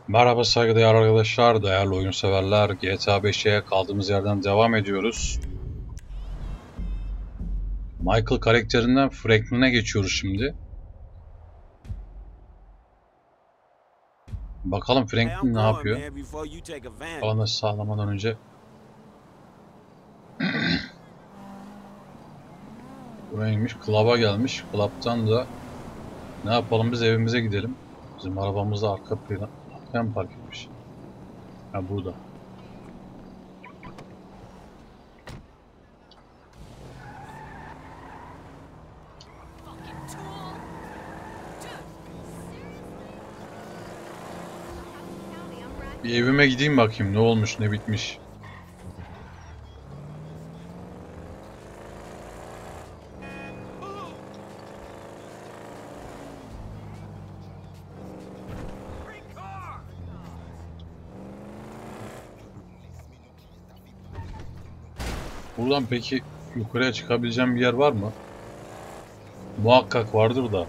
Merhaba saygıdeğer arkadaşlar, değerli oyun severler. GTA 5'e kaldığımız yerden devam ediyoruz. Michael karakterinden Franklin'e geçiyoruz şimdi. Bakalım Franklin ne yapıyor? Alanı sağlamadan önce. Burayaymış, Club'a gelmiş. Club'tan da ne yapalım, biz evimize gidelim. Bizim arabamız da arkaya mı park etmiş? Ha, burada. Bir evime gideyim bakayım ne olmuş ne bitmiş. Buradan peki yukarıya çıkabileceğim bir yer var mı? Muhakkak vardır da.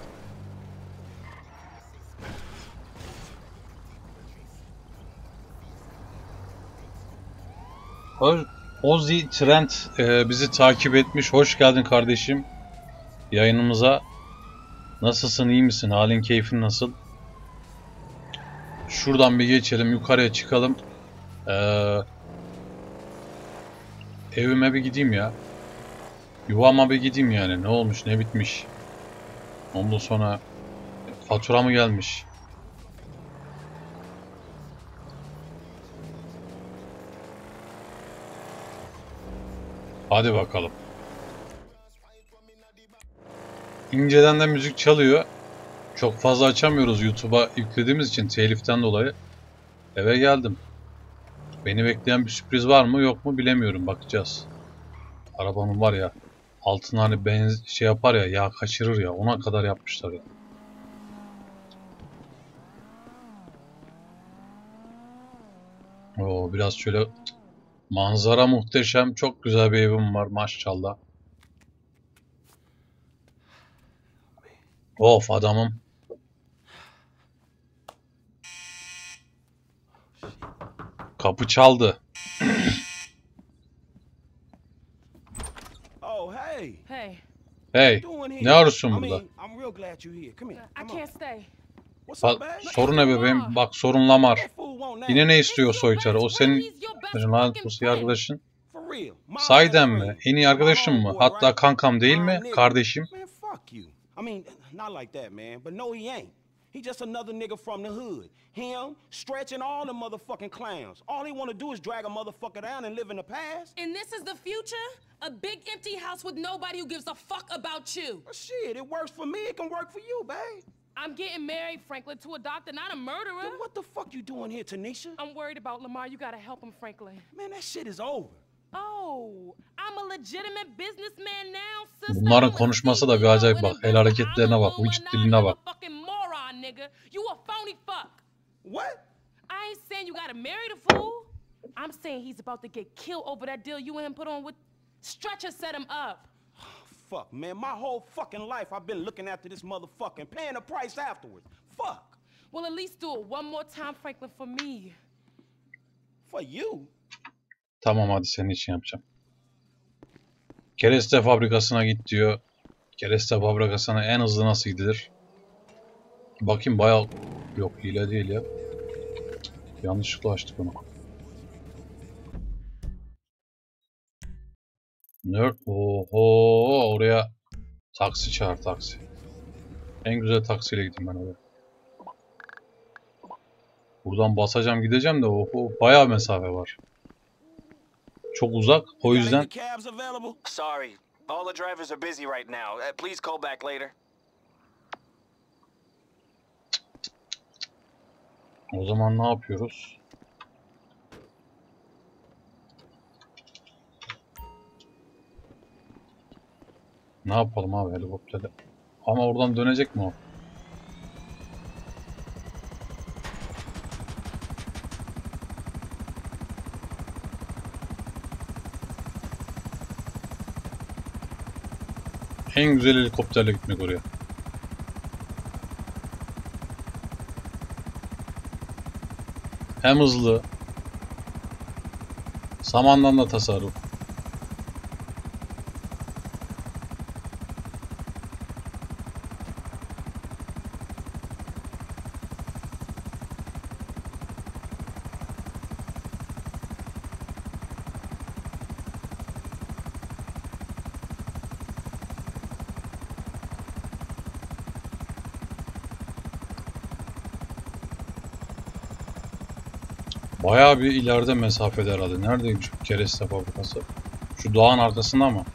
Ozzy Trent bizi takip etmiş. Hoş geldin kardeşim yayınımıza. Nasılsın, iyi misin? Halin, keyfin nasıl? Şuradan bir geçelim, yukarıya çıkalım. Evime bir gideyim ya. Yuvama bir gideyim yani. Ne olmuş, ne bitmiş? Ondan sonra fatura mı gelmiş? Hadi bakalım. İnceden de müzik çalıyor. Çok fazla açamıyoruz YouTube'a yüklediğimiz için teliften dolayı. Eve geldim. Beni bekleyen bir sürpriz var mı yok mu bilemiyorum, bakacağız. Arabanın var ya, altına hani şey yapar ya, yağ kaçırır ya, ona kadar yapmışlar ya. Oo, biraz şöyle manzara muhteşem, çok güzel bir evim var maşallah. Of adamım. Kapı çaldı. Hey, ne arıyorsun burada? Sorun ne bebeğim? Bak, sorun Lamar. Yine ne istiyor soytarı? O senin lanet olsun arkadaşın. Sahiden mi? En iyi arkadaşın mı? Hatta kankam değil mi? Kardeşim. He just another nigga from the hood. Him, Stretch, and all the motherfucking clowns. All they want to do is drag a motherfucker down and live in the past. And this is the future? A big empty house with nobody who gives a fuck about you. Well, shit, it works for me. It can work for you, babe. I'm getting married, Franklin, to a doctor, not a murderer. Then what the fuck you doing here, Tanisha? I'm worried about Lamar. You gotta help him, Franklin. Man, that shit is over. Oh, I'm a legitimate businessman now, sister. Bunların konuşması da bir acayip bak. El hareketlerine bak, vücut diline bak. Nigga, you a phony fuck. What? I ain't saying you gotta marry the fool. I'm saying he's about to get killed over that deal you and him put on with Stretcher set him up. Fuck, man, my whole fucking life I've been looking after this motherfucking paying the price afterwards. Fuck. Well, at least do it one more time, Franklin, for me. For you? Tamam, hadi senin için yapacağım. Kereste fabrikasına git diyor. Kereste fabrikasına en hızlı nasıl gidilir? Bakayım, bayağı... Yok, hile değil ya. Yanlışlıkla açtık onu. Nerd. Oho, oraya taksi çağır, taksi. En güzel taksiyle gideyim ben oraya. Buradan basacağım gideceğim de oho, bayağı mesafe var. Çok uzak, o yüzden. Sorry, all the drivers are busy right now. Please call back later. O zaman ne yapıyoruz? Ne yapalım abi helikopterle? Ama oradan dönecek mi o? En güzel helikopterle gitmek oraya. hem hızlı. Zamandan da tasarruf. Bayağı bir ileride mesafede herhalde. Neredeymiş bu kereste fabrikası? Şu dağın arkasında mı?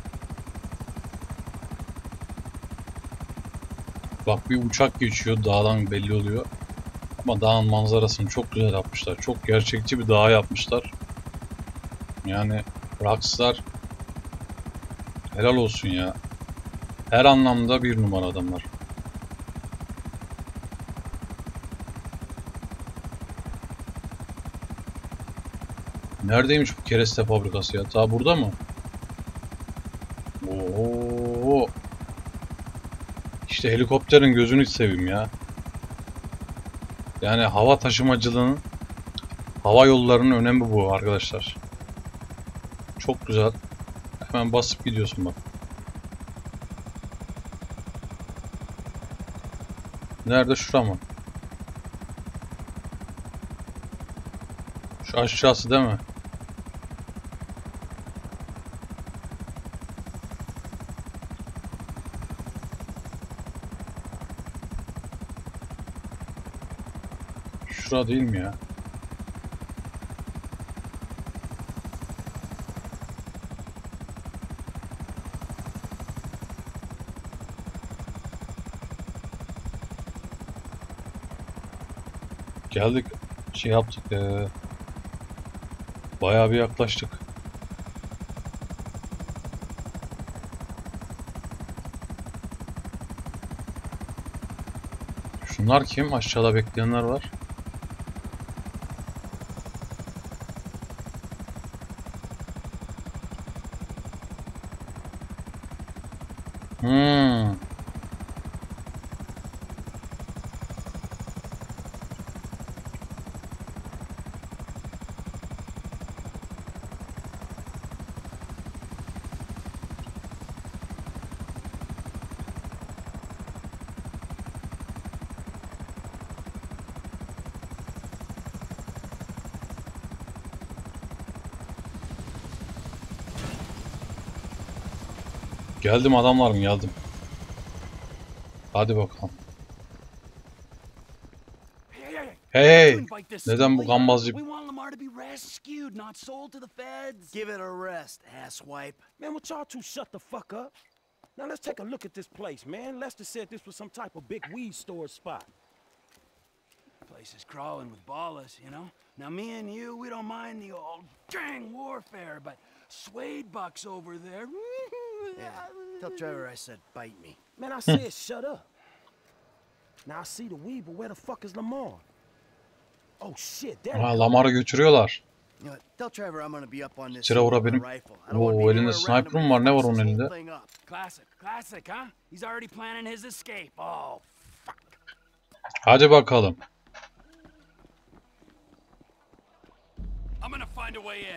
Bak bir uçak geçiyor. Dağdan belli oluyor. Ama dağın manzarasını çok güzel yapmışlar. Çok gerçekçi bir dağ yapmışlar. Yani Rockstar helal olsun ya. Her anlamda bir numara adamlar. Neredeymiş bu kereste fabrikası ya? Ta burada mı? Oo. İşte helikopterin gözünü seveyim ya. Yani hava taşımacılığının, hava yollarının önemi bu arkadaşlar. Çok güzel. Hemen basıp gidiyorsun bak. Nerede? Şura mı? Şu aşağısı değil mi? Şura değil mi ya? Geldik. Şey yaptık. Bayağı bir yaklaştık. Şunlar kim? Aşağıda bekleyenler var. Hmm. Geldim adamlarım geldim. Hadi bakalım. Hey! Neden bu gambazcı? We want Lamar to be rescued, not sold to the feds. Give it a rest, asswipe. Man, would y'all two shut the fuck up? Now let's take a look at this place, man. Lester said this was some type of big weed store spot. Place is crawling with ballas, you know? Now me and you, we don't mind the old gang warfare, but Suede Buck's over there. Yeah, tell Trevor I said bite me. Man, I said shut up. Now I see the weed, but where the fuck is Lamar? Oh shit, there. Ha, Lamar'ı götürüyorlar. You know, tell Trevor I'm gonna be up on this Trevor with my benim- rifle. I don't wanna be Oo, anywhere elinde around sniper him mı var? when Ne he var fucks onun this elinde? whole thing up. Classic, huh? He's already planning his escape. Oh, fuck. Hadi bakalım. I'm gonna find a way in.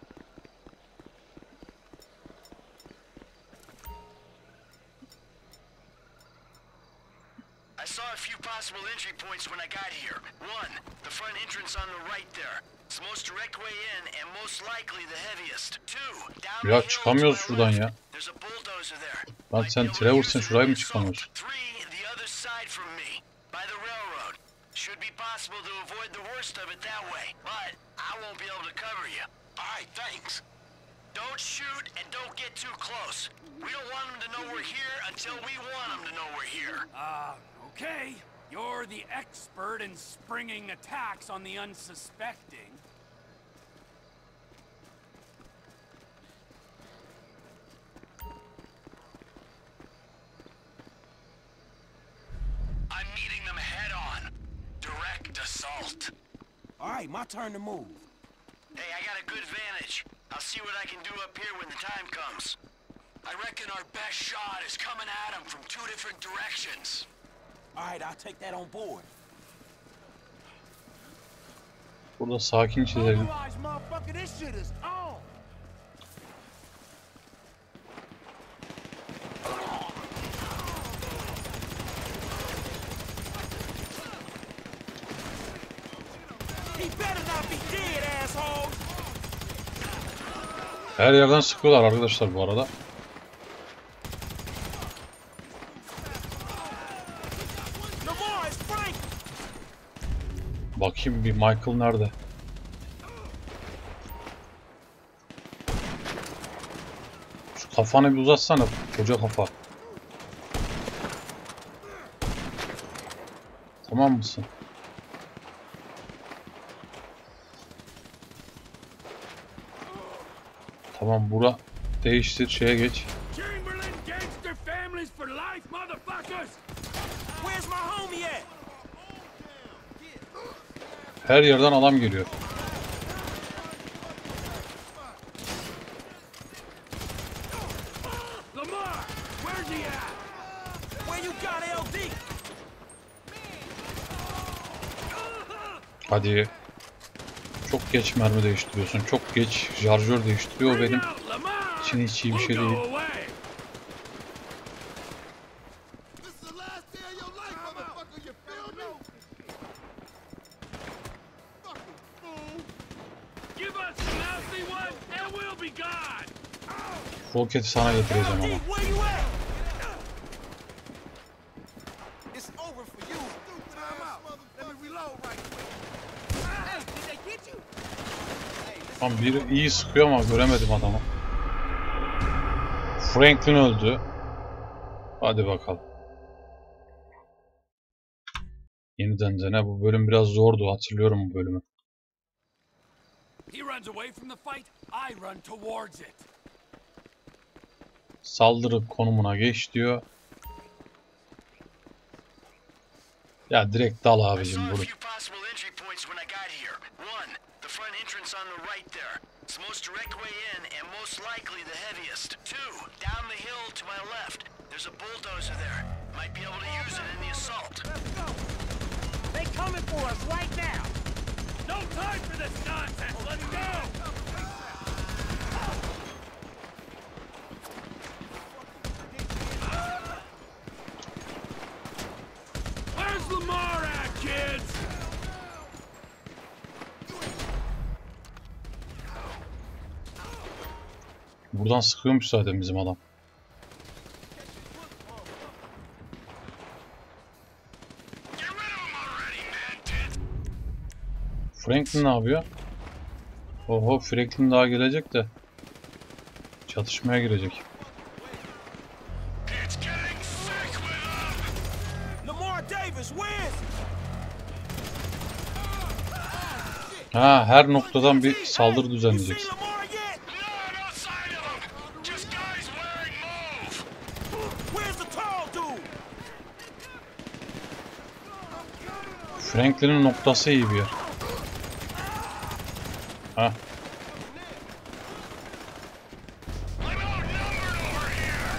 I saw a few possible entry points when I got here. One, the front entrance on the right there. It's the most direct way in and most likely the heaviest. Two, down the Ya hill çıkamıyoruz to my şuradan left. ya. There's a bulldozer there. Lan Might sen be able to Trevor'sın, use it şuraya mı as an çıkamıyorsun? assault. Three, the other side from me, by the railroad. Should be possible to avoid the worst of it that way, but I won't be able to cover you. All right, thanks. Don't shoot and don't get too close. We don't want them to know we're here until we want them to know we're here. Okay. You're the expert in springing attacks on the unsuspecting. I'm meeting them head on. Direct assault. All right, my turn to move. Hey, I got a good vantage. I'll see what I can do up here when the time comes. I reckon our best shot is coming at them from two different directions. All right, I'll take that on board. Burada sakin çizelim. Otherwise, motherfucker, this shit is on. He better not be dead, assholes. Her yerden sıkıyorlar arkadaşlar bu arada. Lamar is Frank. Bakayım bir Michael nerede? Şu kafanı bir uzatsana, koca kafa. Tamam mısın? Tamam, bura değiştir, şeye geç. Chamberlain gangster families for life, motherfuckers! Where's my homie at? Her yerden adam geliyor. Lamar, where's he at? Where you got LD? Hadi. Çok geç mermi değiştiriyorsun. Çok geç şarjör değiştiriyor. O benim Out, Lamar! için hiç iyi bir şey We'll go değil. away. This is the last day of your life, motherfucker. You feel me? Fucking fool. Give us the mousy one, and we'll be gone! Roketi sana getireceğim LD, ama. where you at? It's over for you. Time out. Let me reload right quick. Hey, did they get you? Tam biri iyi sıkıyor ama göremedim adamı. Franklin öldü. Hadi bakalım. Yeniden dene. Bu bölüm biraz zordu. Hatırlıyorum bu bölümü. He runs away from the fight, I run towards it. Saldırı konumuna geç diyor. Ya direkt dal I abicim saw a bunu. few possible entry points when I got here. One, the front entrance on the right there. It's the most direct way in and most likely the heaviest. Two, down the hill to my left. There's a bulldozer there. Might be able to use it in the assault. Let's go. They coming for us right now. No time for this nonsense, let's go! Where's Lamar at, kids? Buradan sıkıyormuş zaten bizim adam. Get rid of him already, man, dude. Franklin ne yapıyor? Oho, Franklin daha gelecek de. Çatışmaya girecek. It's getting thick with them. Lamar Davis, where is he? Ha, her noktadan bir saldırı You düzenleyeceksin. seen Lamar yet? No, no sign of him. Just guys wearing mauve. Where's the tall dude? Franklin'in noktası iyi bir yer. Ha, I'm outnumbered over here.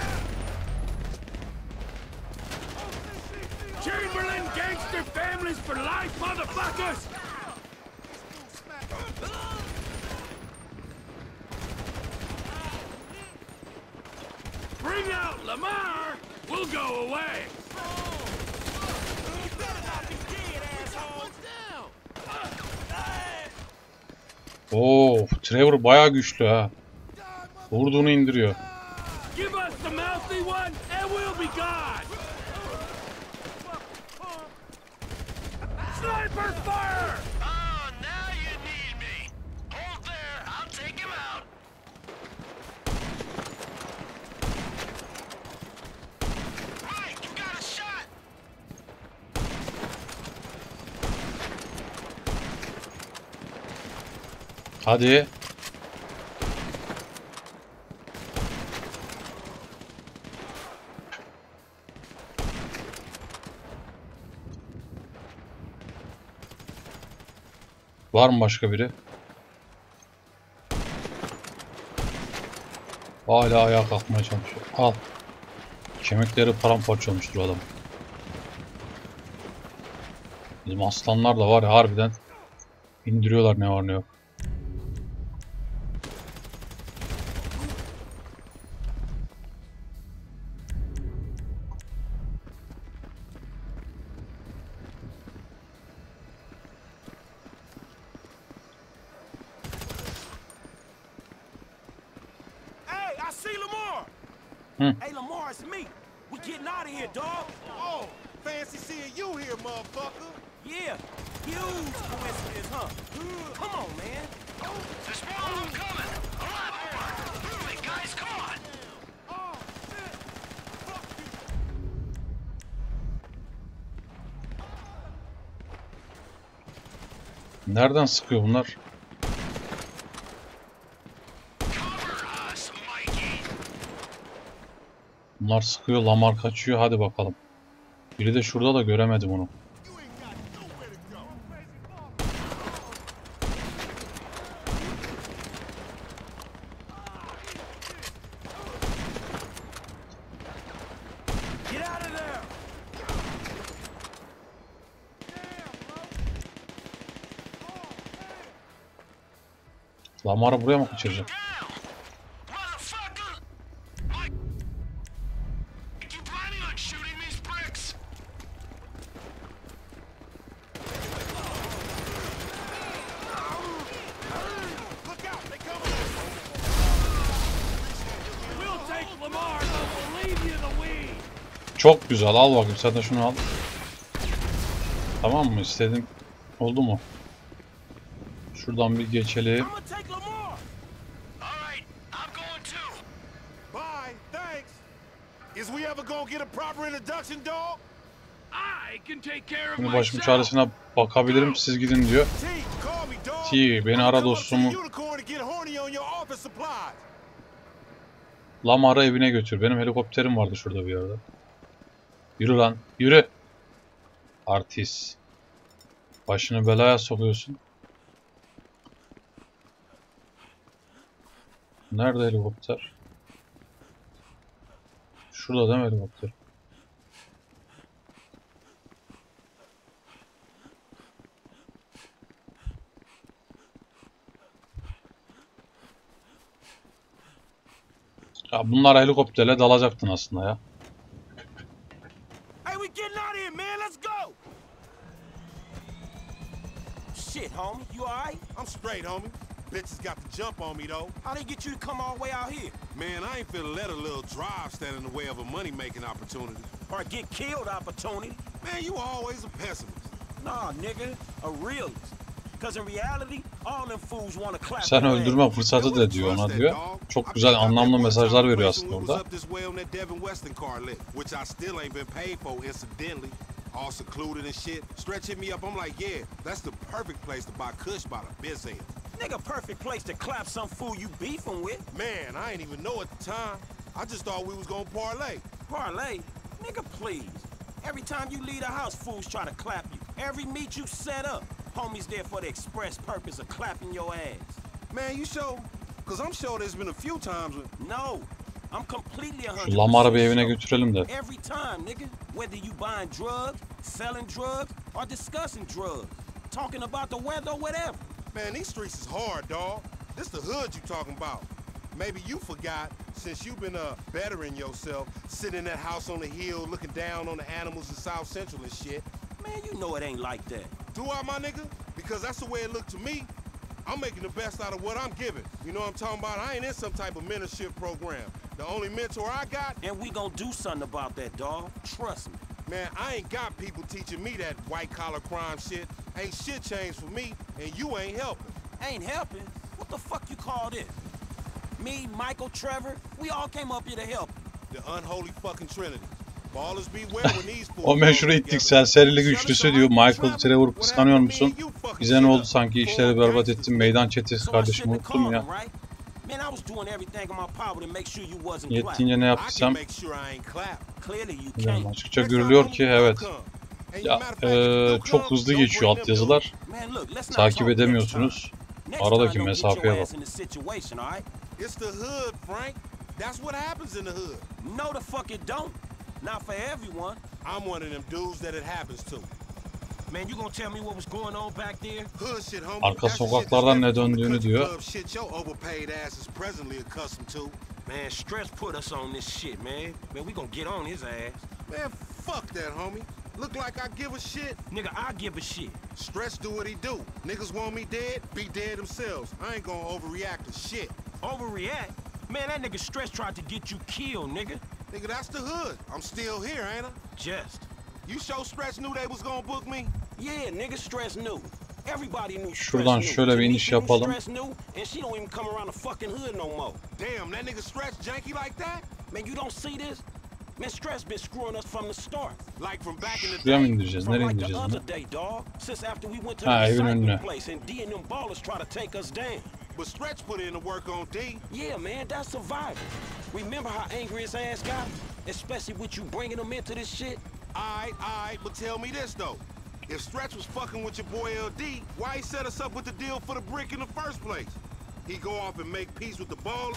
Chamberlain gangster families for life, motherfuckers! Bring out Lamar! We'll go away! You better not be dead, assholes. Oo, Trevor bayağı güçlü ha. Vurduğunu indiriyor. Give us the mouthy one, and we'll be gone! Sniper fire! Oh, now you need me. Hold there. I'll take him out. Right, you got a shot. Hadi. Var mı başka biri? Hala ayağa kalkmaya çalışıyor. Al. Kemikleri paramparça olmuştur adam. Bizim aslanlar da var ya harbiden İndiriyorlar ne var ne yok. Hey, I see Lamar. Hey, Lamar, it's me. We getting out of here, dog. Oh, fancy seeing you here, motherfucker. Yeah, huge coincidence, huh? Come on, man. There's more of them coming. A lot more. Move it, guys. Come on. Oh, shit. Fuck you. Nereden sıkıyor bunlar? Cover us, Mikey. Bunlar sıkıyor, Lamar kaçıyor. Hadi bakalım. Biri de şurada da göremedim onu. You ain't got nowhere to go. Get out of there. Lamar'ı buraya mı kaçıracak? Down. Motherfucker. Mike, you planning on shooting these bricks? Look out, they coming. We'll take Lamar, but we'll leave you the weed. Çok güzel. Al bakayım. Sen de şunu al. Tamam mı? İstediğin oldu mu? Şuradan bir geçelim. I'm gonna take Lamar. All right, I'm going too. Bye, thanks. Is we ever gonna get a proper introduction, dog? I can take care of Şimdi başımın myself. çaresine bakabilirim. Siz gidin diyor. T, call me, dog. T, beni ara I'ma come up to dostumu. the Unicorn and get horny on your office supplies. Lamar'ı evine götür. Benim helikopterim vardı şurada bir yerde. Yürü lan. Yürü. Artist. Başını belaya sokuyorsun. Nerede helikopter? Şurada değil mi helikopter? Ya bunlar helikopterle dalacaktın aslında ya. Hey, we getting out of here, man. Let's go. Shit, homie. You all right? I'm straight, homie. Bitches got the jump on me, though. How they get you to come all the way out here? Man, I ain't finna let a little drive stand in the way of a money-making opportunity. Or get killed opportunity? Man, you always a pessimist. Nah, nigga. A realist. Because in reality, all them fools want to clap Sen their hands. öldürme fırsatı da diyor ona diyor. Çok güzel anlamlı mesajlar veriyor aslında orada. Which I still ain't been paid for incidentally. All secluded and shit. Stretch hit me up. I'm like, yeah, that's the perfect place to buy kush by the biz end. Nigga, perfect place to clap some fool you beefing with. Man, I ain't even know at the time. I just thought we was gonna parlay. Parlay? Nigga, please. Every time you leave the house, fools try to clap you. Every meet you set up, homies there for the express purpose of clapping your ass. Man, you sure? Cause I'm sure there's been a few times when... No, I'm completely 100% Şu Lamar'ı bir evine sure. götürelim de. Every time, nigga. Whether you buying drugs, selling drugs, or discussing drugs. Talking about the weather or whatever. Man, these streets is hard, dawg. This the hood you talking about. Maybe you forgot, since you've been bettering yourself, sitting in that house on the hill, looking down on the animals in South Central and shit. Man, you know it ain't like that. Do I, my nigga? Because that's the way it looked to me. I'm making the best out of what I'm giving. You know what I'm talking about? I ain't in some type of mentorship program. The only mentor I got... And we gonna do something about that, dawg. Trust me. Man, I ain't got people teaching me that white-collar crime shit. Ain't shit changed for me, and you ain't helping. Ain't helping? What the fuck you call this? Me, Michael, Trevor, we all came up here to help. The unholy fucking trinity. Ballers beware when these fools... O meşhur ittik serserili güçlüsü diyor. Michael Trevor kıskanıyor musun? Bize ne oldu sanki işleri berbat ettin. Meydan çetesi kardeşim unuttum ya. Yettiğince ne yaptıysam yani açıkça görülüyor ki evet. Ya çok hızlı geçiyor altyazılar. Takip edemiyorsunuz. Aradaki mesafeye bak. It's the hood, Frank. That's what happens in the hood. No, the fuck it don't. Not for everyone. I'm one of them dudes that it happens to. Man, you gonna tell me what was going on back there? Hood shit, homie. Arka That's the shit sokaklardan that's ne left from the döndüğünü country diyor. club shit your overpaid ass is presently accustomed to. Man, Stress put us on this shit, man. Man, we gonna get on his ass. Man, fuck that, homie. Look like I give a shit. Nigga, I give a shit. Stress do what he do. Niggas want me dead, be dead themselves. I ain't gonna overreact to shit. Overreact? Man, that nigga Stress tried to get you killed, nigga. Nigga, that's the hood. I'm still here, ain't I? Just. You sure Stretch knew they was gonna book me? Yeah, nigga, Stress knew. Everybody knew Stress Şuradan knew. şöyle bir iniş Tanisha knew yapalım. Stress knew, and she don't even come around the fucking hood no more. Damn, that nigga Stretch janky like that? Man, you don't see this? Man, Stress been screwing us from the start. Like from back in the Şuraya mı day? indireceğiz? From Nereye like the indireceğiz bunu? other day, dog. Since after we went to Ha, the evin önüne. recycling place and D and them ballers try to take us down. But Stretch put in the work on D. Yeah, man, that's survival. Remember how angry his ass got? Especially with you bringing him into this shit? Alright, but tell me this though. If Stretch was fucking with your boy LD, why he set us up with the deal for the brick in the first place? He go off and make peace with the ballers?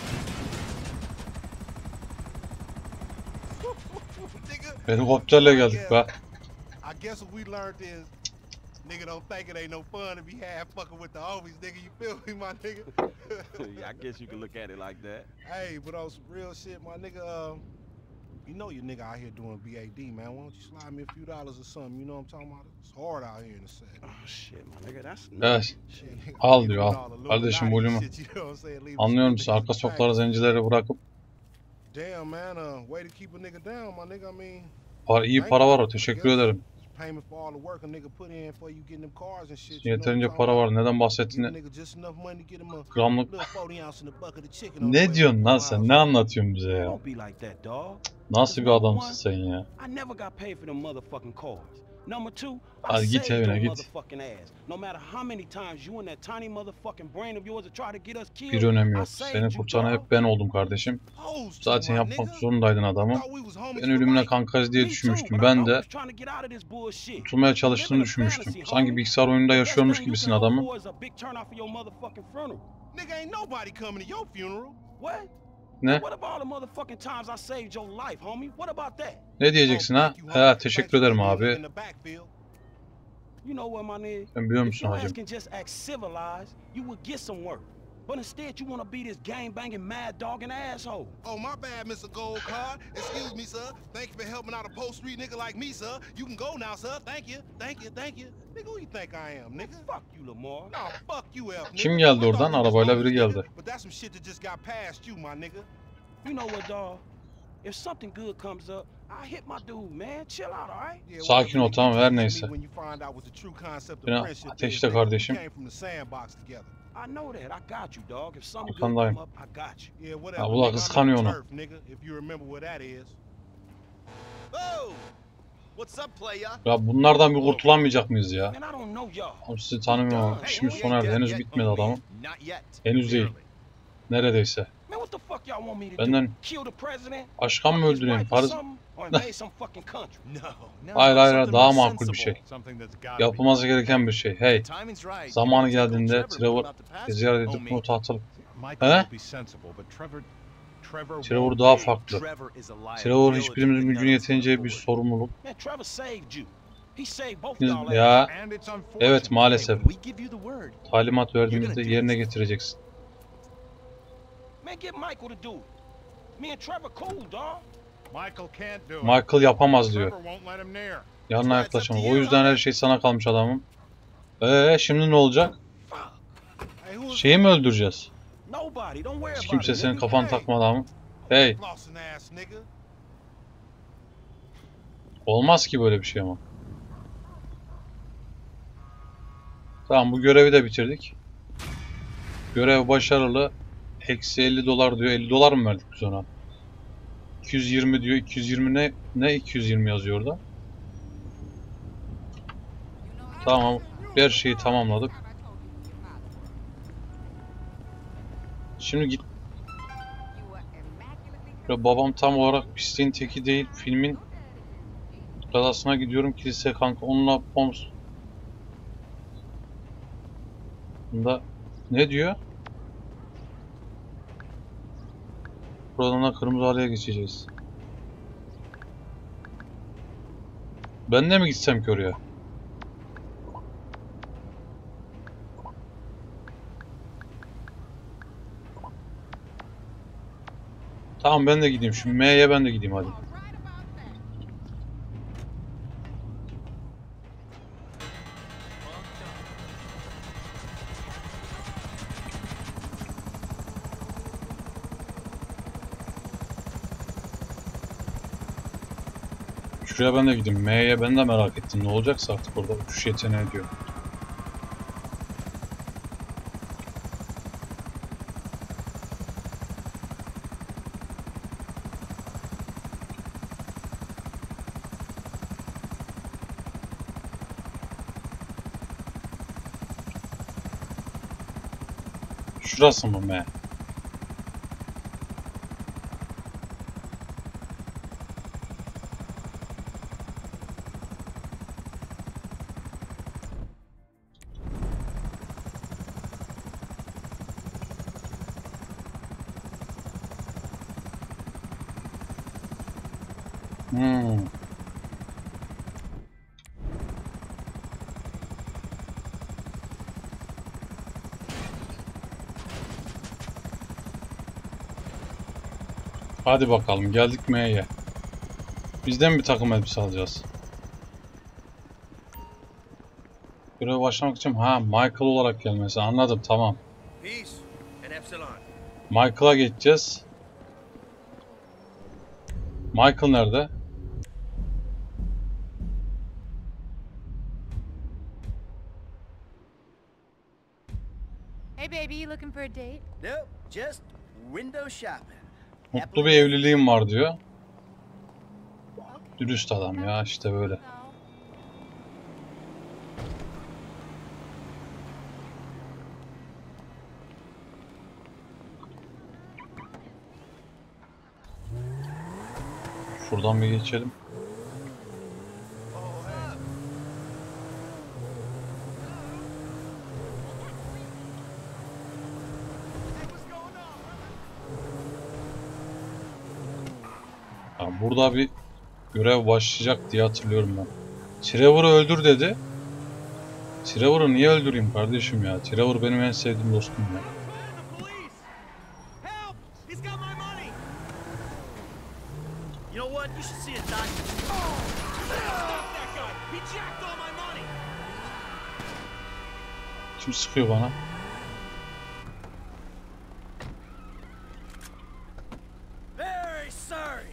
Nigga, Helikopterle geldik be. I guess what we learned is, nigga don't think it ain't no fun to be half fucking with the homies, nigga. You feel me, my nigga? Yeah, I guess you can look at it like that. Hey, but on some real shit, my nigga, you know your nigga out here doing BAD, man. Why don't you slide me a few dollars or something? You know what I'm talking about? It's hard out here in the city. Oh shit, my nigga, that's Evet. Shit, nigga, Al giving diyor, al. all the Kardeşim, Illuminati volümü. shit, you know what I'm saying? Leave Anlıyor the musun? shit Arka back. sokaklara zencileri bırakıp Damn, man, way to keep a nigga down, my nigga. I mean, iyi para var o. Teşekkür ederim. payment for all the work a nigga put in for you getting them cars and shit. You know what Yeterince I'm para talking var. about? Neden Give a bahsettiğini nigga just enough money to get him a gramlık. little 40 ounce in the bucket of chicken on the Ne way diyorsun to lan the sen? house. Ne anlatıyorsun bize ya? Don't be like that, dog. Nasıl bir adamsın sen ya? I never got paid for them motherfucking cars. Number two, I Hadi git saved evine, your git. motherfucking ass. No matter how many times you and that tiny motherfucking brain of yours have tried to get us killed, Bir önemi I yok. saved Seni you, kurtaran dog. hep ben oldum kardeşim. Opposed to Zaten my yapmak nigga. zorundaydın adamı. Thought we was homies Ben for ölümüne life. kankarız diye Me too, düşünmüştüm. but I Ben thought we de was trying to get out of this bullshit. tutulmaya çalıştığını düşünmüştüm. Sanki bilgisayar oyununda yaşıyormuş gibisin adamı. Nigga, ain't nobody coming to your funeral. What? Ne? What about all the motherfucking times I saved your life, homie? What about that? Ne diyeceksin ha? He, teşekkür ederim abi. In the backfield. You know what, my nigga? Sen biliyor If musun your ass hacım? can just act civilized, you would get some work. But instead, you want to be this gang-banging, mad-dogging asshole. Oh, my bad, Mr. Gold Card. Excuse me, sir. Thank you for helping out a post street nigga like me, sir. You can go now, sir. Thank you. Thank you. Thank you. Nigga, who you think I am, nigga? Fuck you, Lamar. Nah, fuck you, F, nigga. Kim geldi I oradan? thought we was Arabayla homies, biri nigga, geldi. But that's some shit that just got past you, my nigga. You know what, dog? If something good comes up, I hit my dude, man. Chill out, all right? Yeah, Sakin ol, whatever, tamam, nigga, her you neyse. told me when you find out what the true concept of Yine friendship ateşle is, nigga. kardeşim. We came from the sandbox together. I know that. I got you, dog. If something good Arkandayım. come up, I got you. Yeah, whatever. Ha, bu da nigga, I'm kıskanıyor on onu. turf, nigga, if you remember what that is. Oh! What's up, playa? Ya bunlardan bir kurtulamayacak mıyız ya? Man, I don't know y'all. Oğlum sizi tanımıyorum. İşimiz sona erdi. Henüz bitmedi adamım. Not yet. Henüz değil. Neredeyse. Man, what the fuck y'all want me to Benden do? Kill the president? başkan mı Fuck his öldüreyim? wife or Karı... something? Or invade some fucking country? No. Hayır hayır, daha makul bir şey. Yapılması gereken bir şey. Hey, Timing's right. zamanı geldiğinde Trevor ziyaret edip bunu tahtalı. He? Trevor daha farklı. Trevor hiçbirimizin gücüne yeterince bir sorumluluk. Man, Trevor saved you. He saved both Biz- y'all. Ya evet maalesef. We give you the word. Talimat verdiğimizde yerine getireceksin. Man, get Michael to do it. Me and Trevor cool, dog. Michael yapamaz diyor. Yanına yaklaşamaz. O yüzden her şey sana kalmış adamım. Şimdi ne olacak? Hey, who is Şeyi mi öldüreceğiz? Nobody. Don't worry Hiç about kimse it. senin nigga. kafanı takma adamım. Hey, flossing ass nigga? olmaz ki böyle bir şey ama. Tamam, bu görevi de bitirdik. Görev başarılı. Eksi 50 dolar diyor. 50 dolar mı verdik biz ona? 220 diyor. 220 ne? Ne 220 yazıyor orada? Tamam. Her şeyi tamamladık. Şimdi git. Ya babam tam olarak pisliğin teki değil. Filmin gazasına gidiyorum. Kilise kanka. Onunla Poms. Bunda ne diyor? Buradan da kırmızı halıya geçeceğiz. Ben de mi gitsem ki oraya? Tamam ben de gideyim. Şu M'ye ben de gideyim hadi. Şuraya ben de gideyim. M'ye ben de merak ettim. Ne olacaksa artık orada uçuş yeteneği diyor. Şurası mı M? Hadi bakalım geldik M'ye. Bizden bir takım elbise alacağız. Göreve başlamak için Michael olarak gelmesi. Anladım, tamam. Michael'a geçeceğiz. Michael nerede? Hey baby, you looking for a date? Nope, just window shopping. Mutlu bir evliliğim var diyor. Dürüst adam ya, işte böyle. Şuradan bir geçelim. Ya burada bir görev başlayacak diye hatırlıyorum ben. Trevor'ı öldür dedi. Trevor'ı niye öldüreyim kardeşim ya? Trevor benim en sevdiğim dostum ya. You know what? You should see a doctor. Kim sıkıyor bana? Very sorry.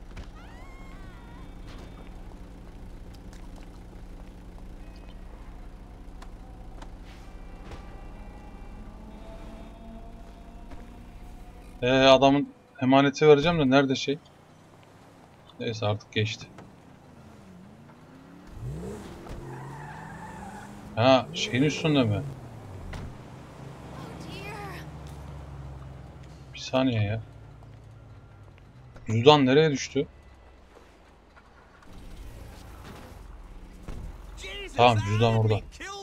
Adamın emaneti vereceğim de nerede şey? Neyse artık geçti. Ha, şeyin üstünde mi? Bir saniye ya. Cüzdan nereye düştü? Tamam, cüzdan orada.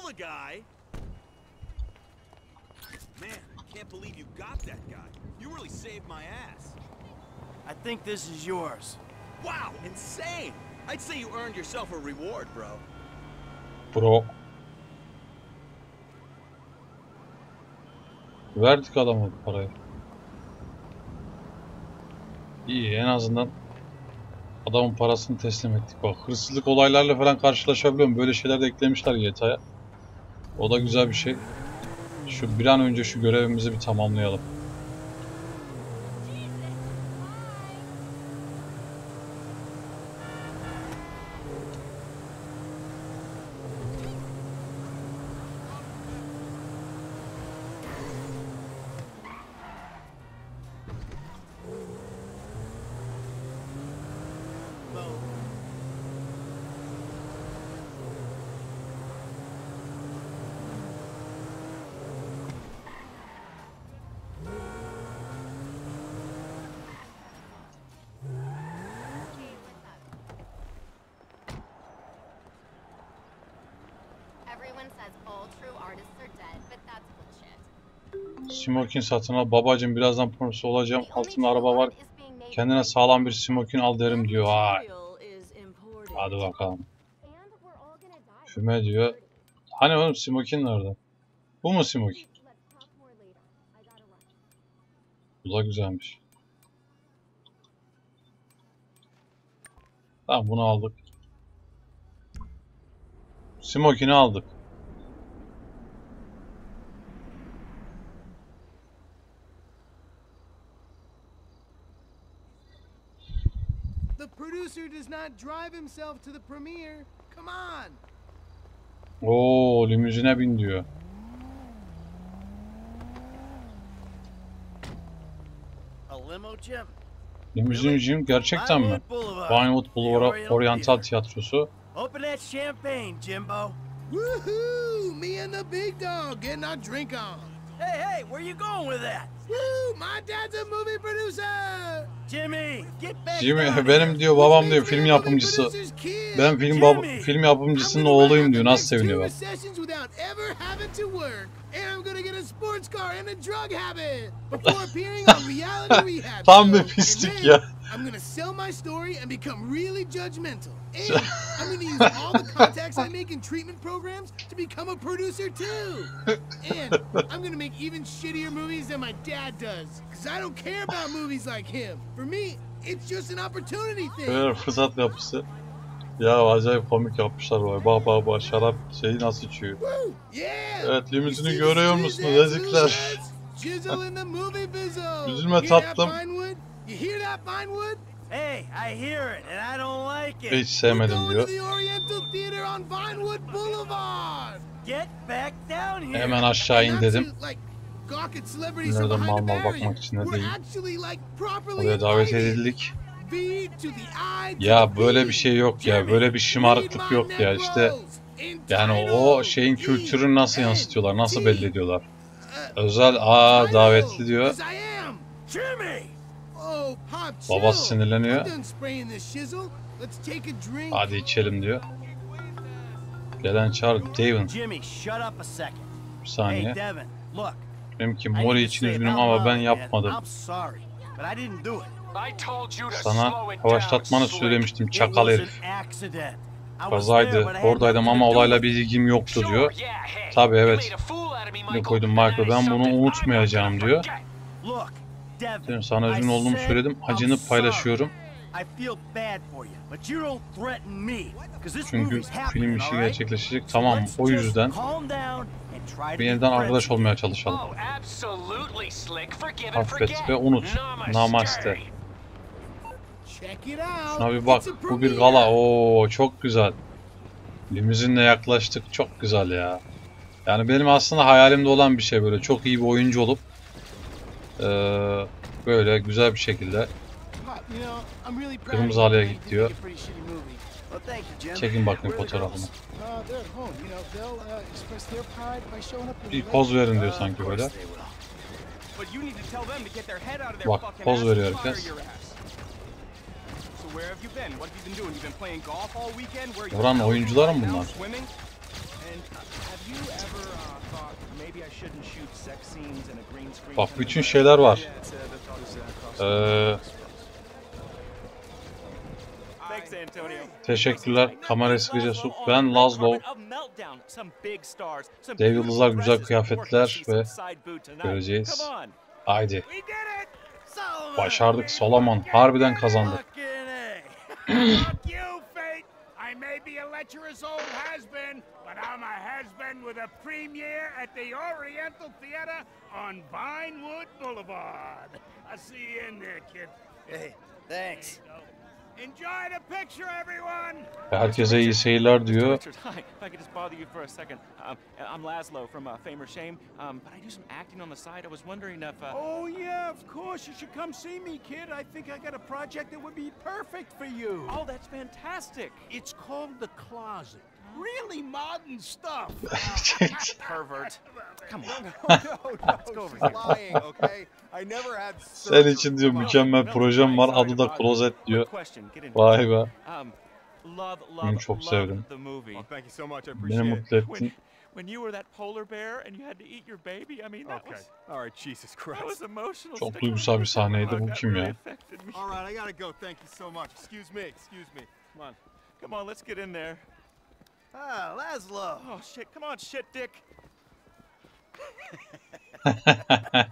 I think this is yours. Wow, insane! I'd say you earned yourself a reward, bro. Bro. Verdik adama parayı. İyi, en azından adamın parasını teslim ettik. Bak, hırsızlık olaylarla falan karşılaşabiliyorum. Böyle şeyler de eklemişler GTA'ya. O da güzel bir şey. Şu bir an önce şu görevimizi bir tamamlayalım. Smokin satın al. Babacım birazdan polisi olacağım. Altında araba var. Kendine sağlam bir smokin al derim diyor. Vay. Hadi bakalım. Füme diyor. Hani oğlum smokin nerede? Bu mu smokin? Bu da güzelmiş. Tamam, bunu aldık. Smokin'i aldık. The producer does not drive himself to the premiere. Come on. Oo, limuzine bin diyor. A limo, Jim? Limuzinciyim gerçekten mi? Vinewood Boulevard Oriental Tiyatrosu. Open that champagne, Jimbo. Woohoo! Me and the big dog getting our drink on. Hey, where you going with that? Woo! My dad's a movie producer. Jimmy, get back Jimmy down benim here. diyor, babam diyor film yapımcısı. Ben film yapımcısının oğluyum diyor. Nasıl seviniyor bak. Tam bir pislik ya. I'm gonna sell my story and become really judgmental. And I'm gonna use all the contacts I make in treatment programs to become a producer too. And I'm gonna make even shittier movies than my dad does. Cause I don't care about movies like him. For me, it's just an opportunity thing. Böyle fırsat yapısı. Ya acayip komik yapmışlar var. Bak şarap şeyi nasıl içiyor. Evet, limuzini görüyor musunuz ezikler? Üzülme tatlım. Hey, I hear it and I don't like it. Hiç sevmedim diyor. Get back down here. Hemen aşağı in dedim. Nereden mal bakmak için de değil. Oraya davet edildik. Ya böyle bir şey yok ya. Böyle bir şımarıklık yok ya. İşte yani o şeyin kültürünü nasıl yansıtıyorlar, nasıl belli ediyorlar. Özel davetli diyor. Babası sinirleniyor. Hadi içelim diyor. Gelen çağır Devin. Bir saniye. Benimki Mori için üzgünüm ama ben yapmadım. Sana yavaşlatmanı söylemiştim çakal herif. Kazaydı. Oradaydım ama olayla bir ilgim yoktu diyor. Tabi evet. Ne koydum Michael, ben bunu unutmayacağım diyor. Dedim, sana üzgün olduğumu söyledim. Acını paylaşıyorum. Çünkü film işi gerçekleşecek. Tamam, o yüzden bir yeniden arkadaş olmaya çalışalım. Affet ve unut. Namaste. Şuna bir bak. Bu bir gala. Oo, çok güzel. Limuzinle yaklaştık. Çok güzel ya. Yani benim aslında hayalimde olan bir şey böyle. Çok iyi bir oyuncu olup böyle güzel bir şekilde kırmızı halıya git diyor. Çekin bakın fotoğrafını. Bir poz verin diyor sanki böyle. Bak, poz veriyor herkes. Buranın oyuncular mı bunlar? Bak, bütün şeyler var. Teşekkürler. Kamera sıkıca su. Ben Laszlo. Dev yıldızlar, güzel kıyafetler ve göreceğiz. Haydi. Başardık Solomon. Harbiden kazandık. I may be a lecherous old has-been, but I'm a has-been with a premiere at the Oriental Theater on Vinewood Boulevard. I'll see you in there, kid. Hey, thanks. Enjoy the picture, everyone. Herkese iyi seyirler diyor. Richard, hi. If I could just bother you for a second. I'm Laszlo from Fame or Shame, but I do some acting on the side. I was wondering if... Oh, yeah, of course. You should come see me, kid. I think I got a project that would be perfect for you. Oh, that's fantastic. It's called The Closet. Really modern stuff. Pervert. Come on. No, let's go over here. Lying, okay? I never had Sen için diyor mükemmel projem var. Adı da Closet diyor. Vay be. Bunu çok sevdim. Beni mutlu ettin. When you were that polar bear and you had to eat your baby, I mean that was... All right, Jesus Christ. That was emotional. Çok duygusal bir sahneydi. Bu kim ya? All right, I gotta go. Thank you so much. Excuse me. Come on. Come on, let's get in there. Ah, Laszlo. Oh, shit. Come on, shit dick.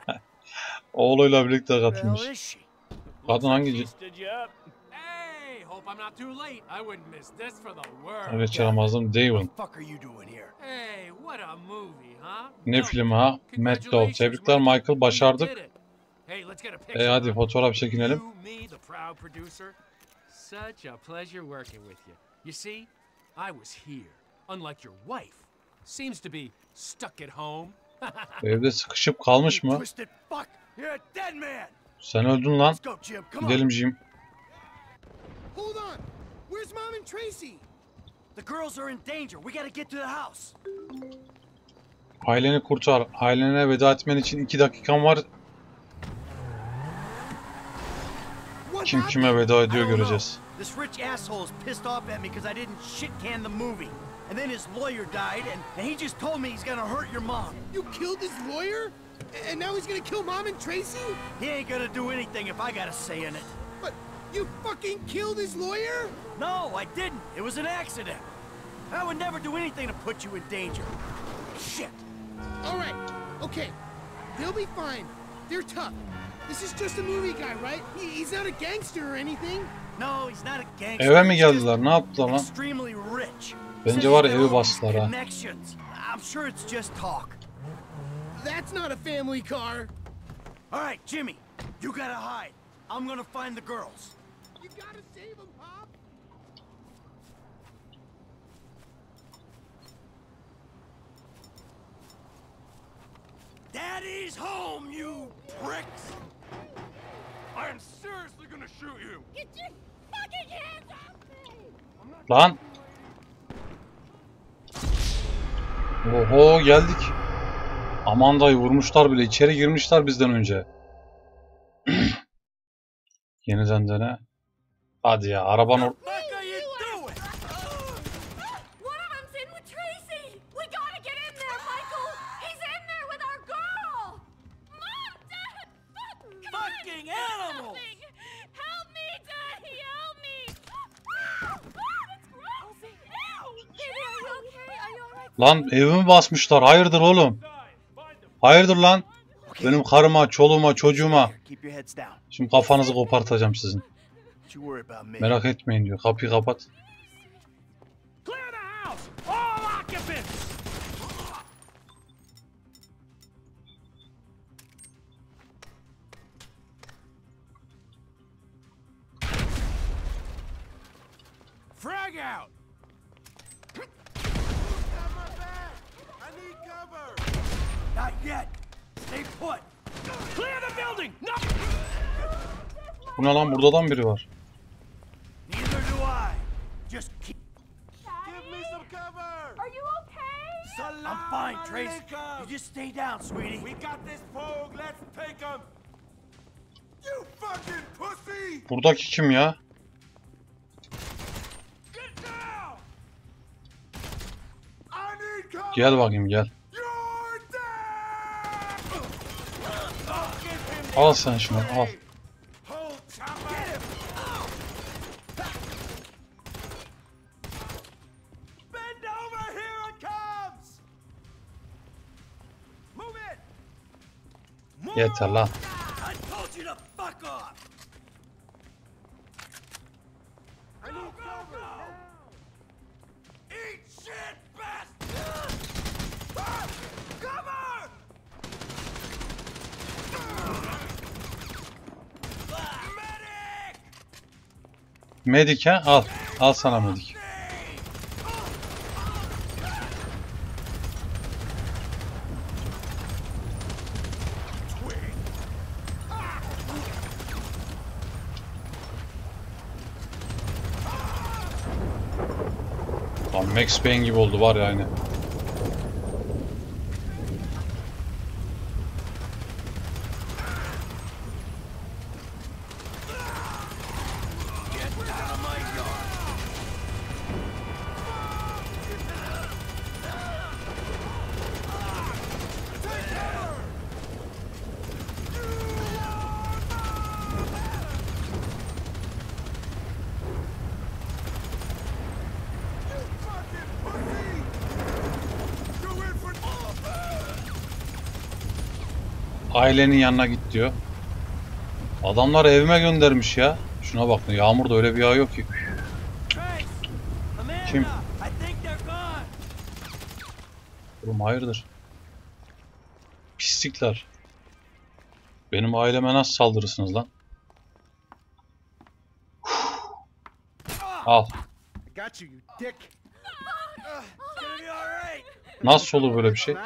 Oğluyla birlikte katılmış. Kadın hangi... Hey, Hope I'm not too late. I wouldn't miss this for the world. Evet çalamazdım. Devon. Fuck are you doing here? Hey, what a movie, huh? Ne filmi ha? Matt Dog. Tebrikler Michael, başardık. Hey, let's get a picture. Hadi fotoğraf çekinelim. You, me, the proud producer. Such a pleasure working with you. You see, I was here, unlike your wife. Seems to be stuck at home. Evde sıkışıp kalmış mı? Twisted fuck! You're a dead man! Sen öldün lan. Let's go, Jim. Come on. Gidelim Jim. Hold on. Where's Mom and Tracy? The girls are in danger. We gotta get to the house. Aileni kurtar. Ailene veda etmen için 2 dakikan var. Kim kime veda ediyor göreceğiz. This rich asshole is pissed off at me because I didn't shit can the movie. And then his lawyer died, and he just told me he's gonna hurt your mom. You killed his lawyer? And now he's gonna kill Mom and Tracy? He ain't gonna do anything if I got a say in it. But you fucking killed his lawyer? No, I didn't. It was an accident. I would never do anything to put you in danger. Shit. All right. Okay. They'll be fine. They're tough. This is just a movie guy, right? He's not a gangster or anything. No, he's not a gangster. Eve mi geldiler? Ne yaptılar lan? Extremely rich. Bence var ya, evi bastılar ha. Connections. I'm sure it's just talk. That's not a family car. All right, Jimmy, you gotta hide. I'm gonna find the girls. You gotta save them, Pop. Daddy's home, you pricks! I'm seriously gonna shoot you. Get your fucking hands off me! Lan. Oho, geldik. Amanda'yı vurmuşlar bile. İçeri girmişler bizden önce. Yeniden dene. Hadi ya, araban One of them's in with Tracy. We gotta get in there, Michael. He's in there with our girl. Mom, Dad, Fucking animals! help me, Daddy, help me. It's gross. Ew. Baby, are you okay? Are you alright? Lan evimi basmışlar. Hayırdır oğlum? Hayırdır lan? Benim karıma, çoluğuma, çocuğuma. Keep your heads down. Şimdi kafanızı kopartacağım sizin. Don't you worry about me. Merak etmeyin diyor. Kapıyı kapat. Clear the house! All occupants! Frag out! Not yet. Stay put. Clear the building! No! Bu ne lan? Buradan biri var. Neither do I. Just keep. Give me some cover! Are you okay? I'm fine, Trace. You just stay down, sweetie. We got this Pogue, let's take him! You fucking pussy! Buradaki kim ya? Get down! I need cover! Gel bakayım, gel. You're dead! Al sen şunu, al. Hold, chopper! Get him! Bend over, here it comes! Move it! Move! Yeter lan. I told you to fuck off. I need cover now! Eat shit, bastard! Cover! Medic! Medik ha? Al. Al sana medik. Lan Max Payne gibi oldu var ya aynı. Ailenin yanına git diyor. Adamlar evime göndermiş ya. Şuna bak, yağmur da öyle bir yağıyor ki. Kim? Oğlum hayırdır? Pislikler. Benim aileme nasıl saldırırsınız lan? Al. Nasıl olur böyle bir şey?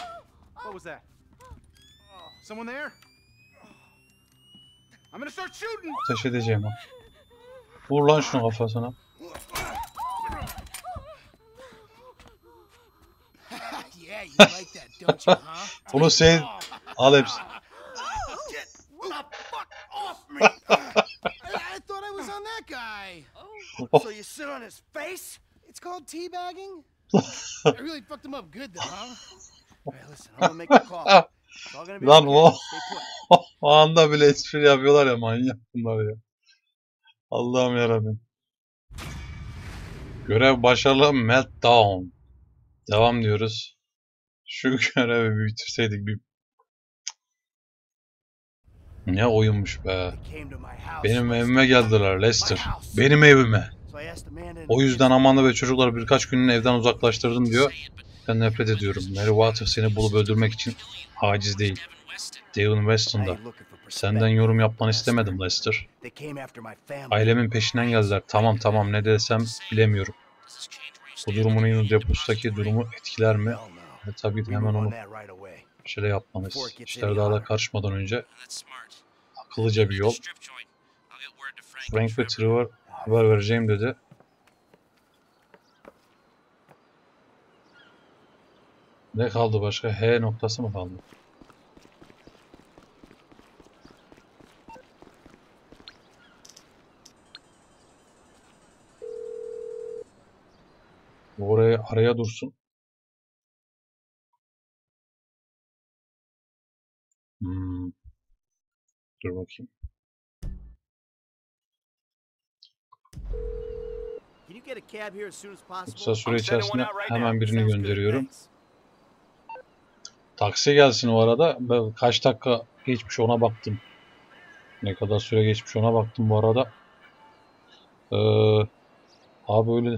Ateş edeceğim ha. Vur lan şunu kafasına. Bunu sen al hepsi. I thought I was on that guy. So you sit on his face? It's called teabagging. I really fucked him up good though, huh? All right, listen, I'm gonna make the call. It's all gonna be Lan okay. Stay put. o anda bile espri yapıyorlar ya, manyak bunlar ya. Allah'ım yarabbim. Görev başarılı, meltdown. Devam diyoruz. Şu görevi bir bitirseydik bir... Ne oyunmuş be. Benim evime geldiler Lester. Benim evime. O yüzden Amanda ve çocukları birkaç günün evden uzaklaştırdım diyor. Ben nefret ediyorum. Mary Walter seni bulup öldürmek için aciz değil. Devin Weston'da. Senden yorum yapmanı istemedim Lester. Ailemin peşinden geldiler. Tamam ne desem bilemiyorum. Bu durumun yine depostaki durumu etkiler mi? Tabii hemen onu şöyle yapmalıyız. İşler daha da karışmadan önce akıllıca bir yol. Frank ve Trevor haber vereceğim dedi. Ne kaldı başka? H noktası mı kaldı? Oraya araya dursun. Dur bakayım. Kısa süre içerisinde hemen birini gönderiyorum. Taksi gelsin o arada. Ben kaç dakika geçmiş ona baktım. Ne kadar süre geçmiş ona baktım bu arada. Abi öyle...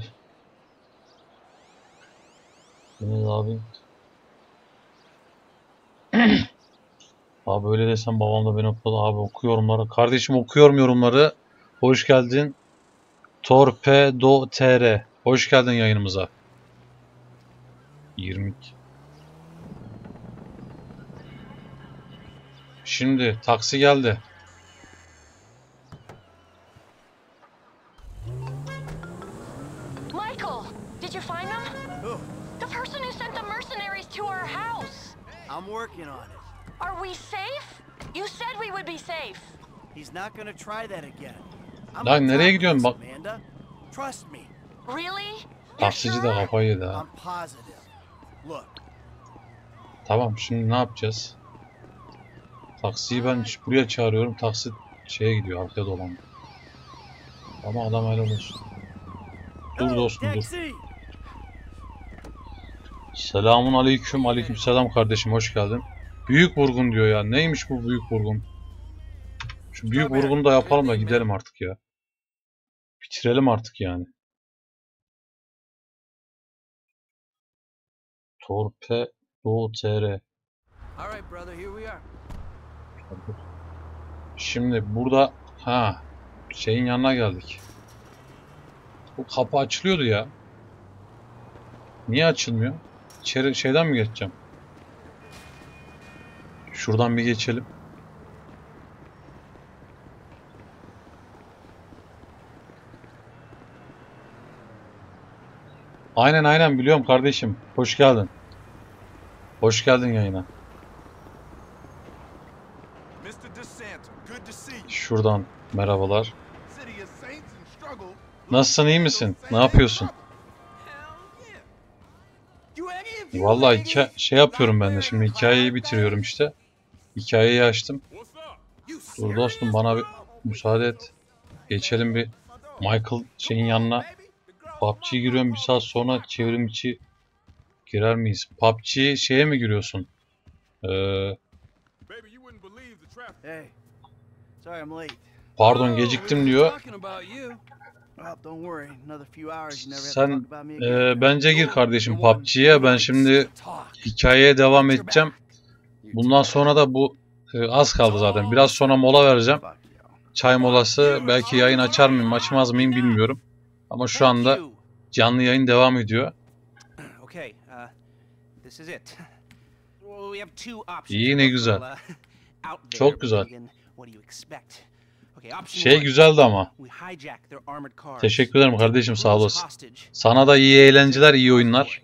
Ne abi? Abi öyle desem babam da beni okudu. Abi oku yorumları. Kardeşim okuyorum yorumları. Hoş geldin. Torpedo TR. Hoş geldin yayınımıza. 22. Şimdi taksi geldi. Michael, did you find them? Who? The person who sent the mercenaries to our house. I'm working on it. Are we safe? You said we would be safe. He's not gonna try that again. Lan nereye gidiyorsun bak? Amanda, trust me. Really? Taksici de kafayı yedi ha. I'm positive. Look. Tamam şimdi ne yapacağız? Taksiyi ben buraya çağırıyorum. Taksi şeye gidiyor, arkaya dolanıyor. Ama adam helal olsun. Dur dostum dur. Selamun aleyküm. Aleyküm selam kardeşim, hoş geldin. Büyük vurgun diyor ya. Neymiş bu büyük vurgun? Şu büyük vurgunu da yapalım da gidelim artık ya. Bitirelim artık yani. Torpedo TR. Şimdi burada şeyin yanına geldik. Bu kapı açılıyordu ya. Niye açılmıyor? İçeri şeyden mi geçeceğim? Şuradan bir geçelim. Aynen biliyorum kardeşim. Hoş geldin. Hoş geldin yayına. Şuradan merhabalar. Nasılsın, iyi misin? Ne yapıyorsun? Vallahi şey yapıyorum ben de şimdi, hikayeyi bitiriyorum işte. Hikayeyi açtım. Dur dostum bana bir müsaade et. Geçelim bir Michael şeyin yanına. PUBG'ye giriyorum, bir saat sonra çevrim içi girer miyiz? PUBG şeye mi giriyorsun? Pardon geciktim diyor. Sen bence gir kardeşim PUBG'ye. Ben şimdi hikayeye devam edeceğim. Bundan sonra da bu az kaldı zaten. Biraz sonra mola vereceğim. Çay molası. Belki yayın açar mıyım açmaz mıyım bilmiyorum. Ama şu anda canlı yayın devam ediyor. İyi, ne güzel. Çok güzel. Şey güzeldi ama. Teşekkür ederim kardeşim, sağ olasın. Sana da iyi eğlenceler, iyi oyunlar.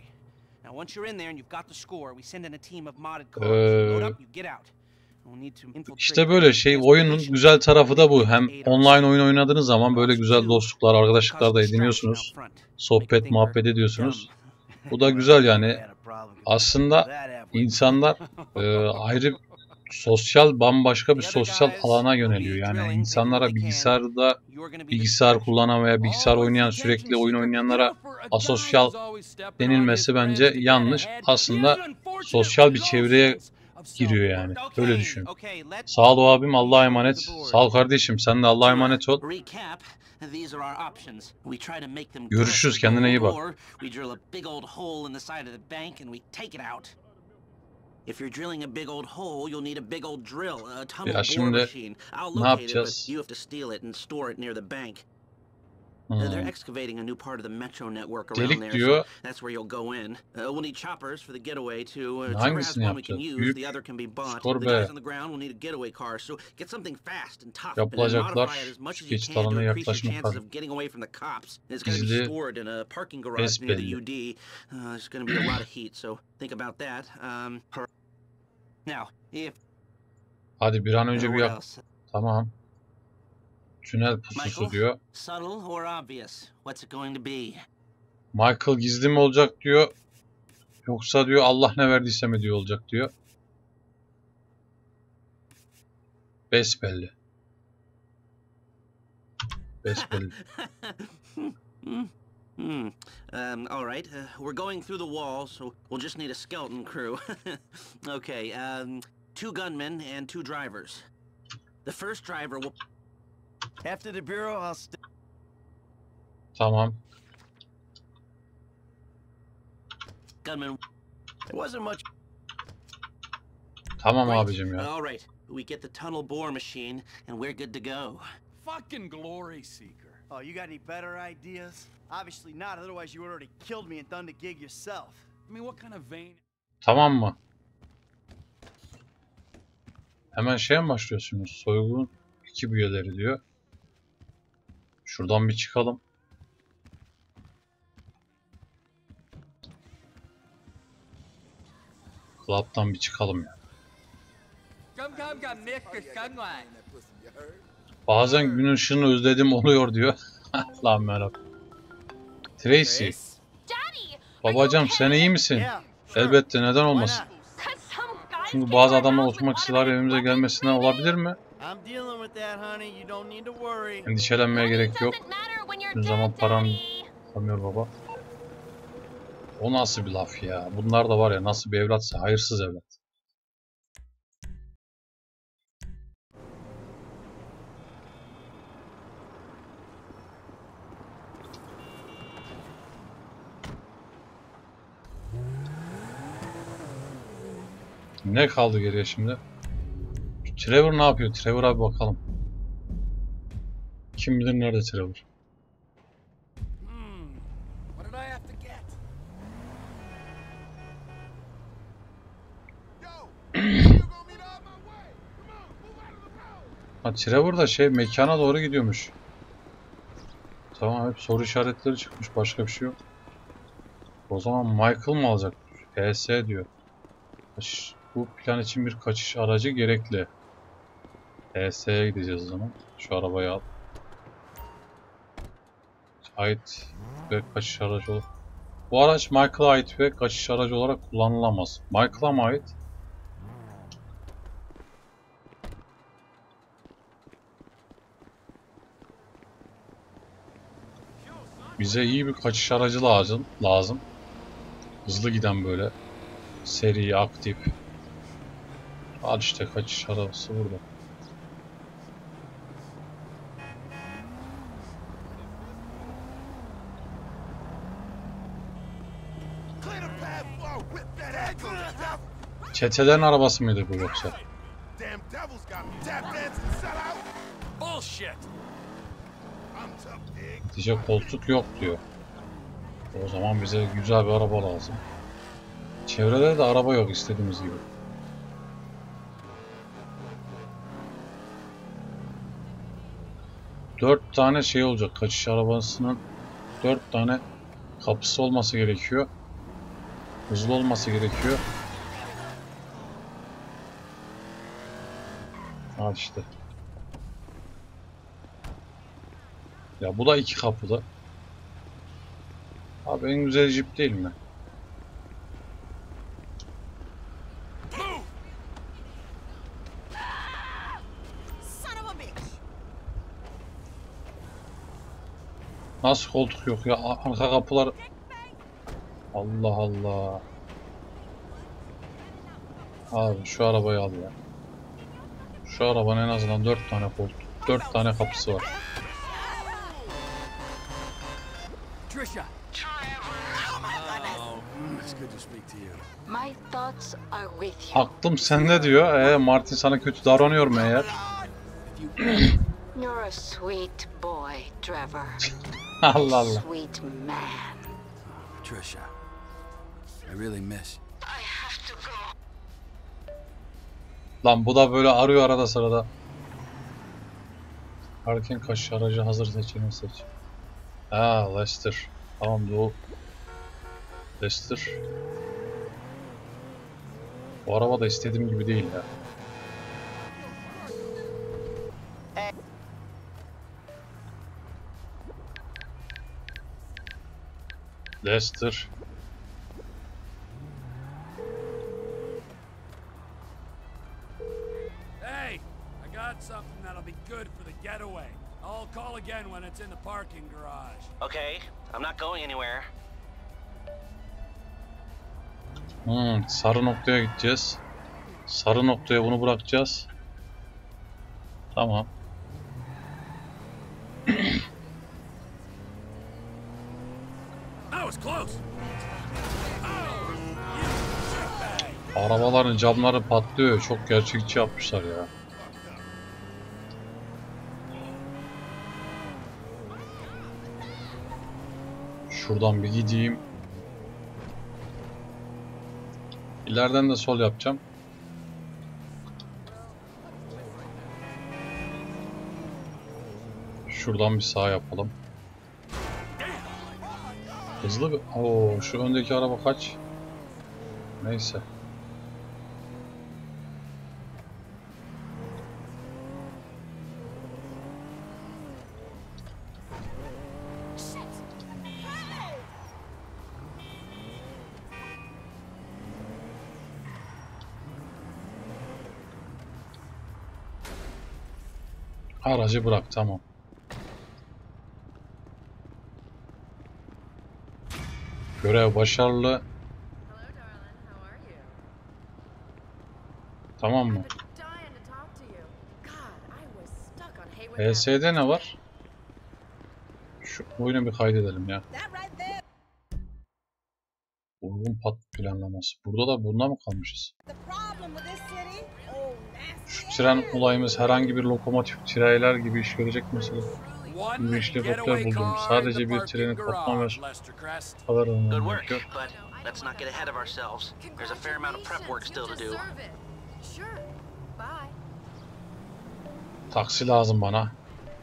İşte böyle şey, oyunun güzel tarafı da bu. Hem online oyun oynadığınız zaman böyle güzel dostluklar, arkadaşlıklar da ediniyorsunuz. Sohbet, muhabbet ediyorsunuz. Bu da güzel yani. Aslında insanlar ayrı sosyal, bambaşka bir sosyal alana yöneliyor. Yani insanlara bilgisayar kullanan veya bilgisayar oynayan, sürekli oyun oynayanlara asosyal denilmesi bence yanlış. Aslında sosyal bir çevreye giriyor yani. Öyle düşün. Sağ ol abim, Allah'a emanet. Sağ ol kardeşim, sen de Allah'a emanet ol. Görüşürüz, kendine iyi bak. Ya şimdi ne yapacağız? Delik diyor. Hangisini yapacağız? Büyük skor B. Yapılacaklar. Geçit alanına yaklaşmak lazım. Gizli besbelli. Hadi bir an önce bir yap. Tamam. Tünel pususu diyor. Michael gizli mi olacak diyor. Yoksa diyor Allah ne verdiyse mi diyor olacak diyor. Besbelli. Besbelli. All right. We're going through the wall, so we'll just need a skeleton crew. Okay. 2 gunmen and 2 drivers. The first driver will. After the bureau, I'll. Tamam. Gunman. It wasn't much. Tamam abicim ya. All right. We get the tunnel bore machine, and we're good to go. Fucking glory seeker. Oh, you got any better ideas? Obviously not, otherwise you would already killed me and done the gig yourself. I mean, what kind of vain... Tamam mı? Hemen şeye mi başlıyorsunuz? Soygun 2 üyeleri diyor. Şuradan bir çıkalım. Club'dan bir çıkalım ya. Bazen gün ışığını özledim oluyor diyor. Allah'ım yarabbim. Tracy. Babacığım sen iyi misin? Elbette, neden olmasın? Çünkü bazı adamlar oturmak istiyorlar, evimize gelmesinden olabilir mi? Endişelenmeye gerek yok. Bir zaman param kalmıyor baba. O nasıl bir laf ya? Bunlar da var ya, nasıl bir evlatsa, hayırsız evlat. Ne kaldı geriye şimdi? Trevor ne yapıyor? Trevor'a bir bakalım. Kim bilir nerede Trevor? Ha, Trevor da şey, mekana doğru gidiyormuş. Tamam, hep soru işaretleri çıkmış, başka bir şey yok. O zaman Michael mı alacak? PS diyor. Bu plan için bir kaçış aracı gerekli. PS'ye gideceğiz o zaman. Şu arabayı al. Ait ve kaçış aracı olur. Bu araç Michael'a ait ve kaçış aracı olarak kullanılamaz. Michael'a mı ait? Bize iyi bir kaçış aracı lazım. Hızlı giden böyle. Seri, aktif. Al işte kaçış arabası burada. Çetelerin arabası mıydı bu yoksa? Damn devils got me tap dancing set out. Bullshit! I'm tough, pig. Diyecek koltuk yok diyor. O zaman bize güzel bir araba lazım. Çevrede de araba yok istediğimiz gibi. Dört tane şey olacak. Kaçış arabasının 4 tane kapısı olması gerekiyor. Hızlı olması gerekiyor. Al işte. Ya bu da 2 kapılı. Abi en güzel Jeep değil mi? Nasıl koltuk yok ya? Arka kapılar... Allah Allah. Abi şu arabayı al ya. Şu arabanın en azından 4 tane koltuk, 4 tane kapısı var. Trisha! It's good to speak to you. My thoughts are with you. Aklım sende diyor. Martin sana kötü davranıyor mu eğer? You're a sweet boy, Trevor. Allah Allah. Sweet man. Trisha, I really miss you. I have to go. Lan bu da böyle arıyor arada sırada. Erken kaçış aracı hazır seçeneği seç. Ha Lester. Tamam bu Lester. Bu araba da istediğim gibi değil ya. Lester. Hey, I got something that'll be good for the getaway. I'll call again when it's in the parking garage. Okay, I'm not going anywhere. Sarı noktaya gideceğiz. Sarı noktaya bunu bırakacağız. Tamam. That was close. Arabaların camları patlıyor. Çok gerçekçi yapmışlar ya. Şuradan bir gideyim. İleriden de sol yapacağım. Şuradan bir sağ yapalım. Hızlı bir... Oo, şu öndeki araba kaç? Neyse. Aracı bırak, tamam. Görev başarılı. Tamam mı? PS'de ne var? Şu oyunu bir kaydedelim ya. Uygun pat planlaması. Burada da bundan mı kalmışız? Şu tren olayımız herhangi bir lokomotif tiraylar gibi iş görecek mesela. Bir helikopter buldum. Sadece bir treni toplam ve kadar Good work, gerekiyor. but let's not get ahead of ourselves. There's a fair amount of prep work still to do. Taksi lazım bana.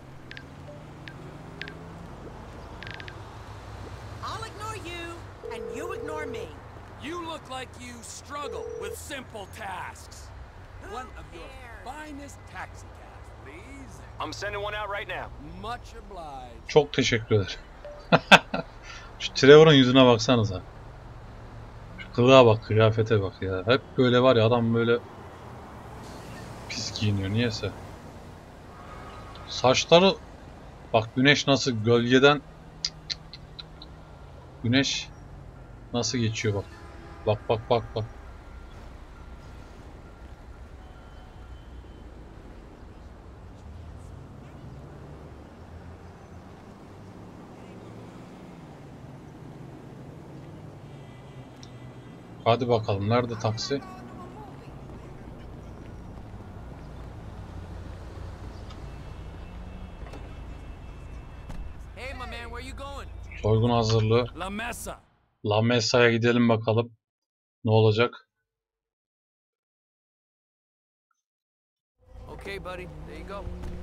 I'll ignore you, and you ignore me. You look like you struggle with simple tasks. One of your finest taxi cabs, please. I'm sending one out right now. Much obliged. Çok teşekkür ederim. Şu Trevor'ın yüzüne baksanıza. Şu kılığa bak, kıyafete bak ya. Hep böyle var ya, adam böyle pis giyiniyor niyeyse. Saçları bak, güneş nasıl gölgeden, güneş nasıl geçiyor bak. Bak bak bak bak. Hadi bakalım, nerede taksi? Soygun hazırlığı. La Mesa. La Mesa'ya gidelim bakalım. Ne olacak? Okay, buddy. There you go.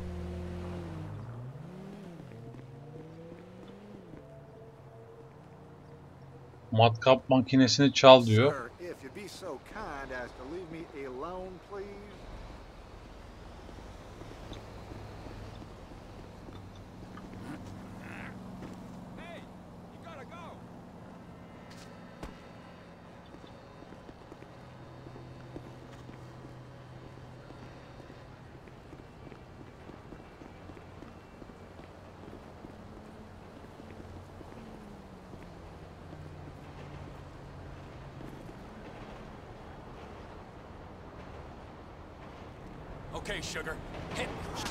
Matkap makinesini çal diyor. Sir, if you'd be so kind as to leave me alone, please. Hey, you gotta go. Okay, sugar. Hit me.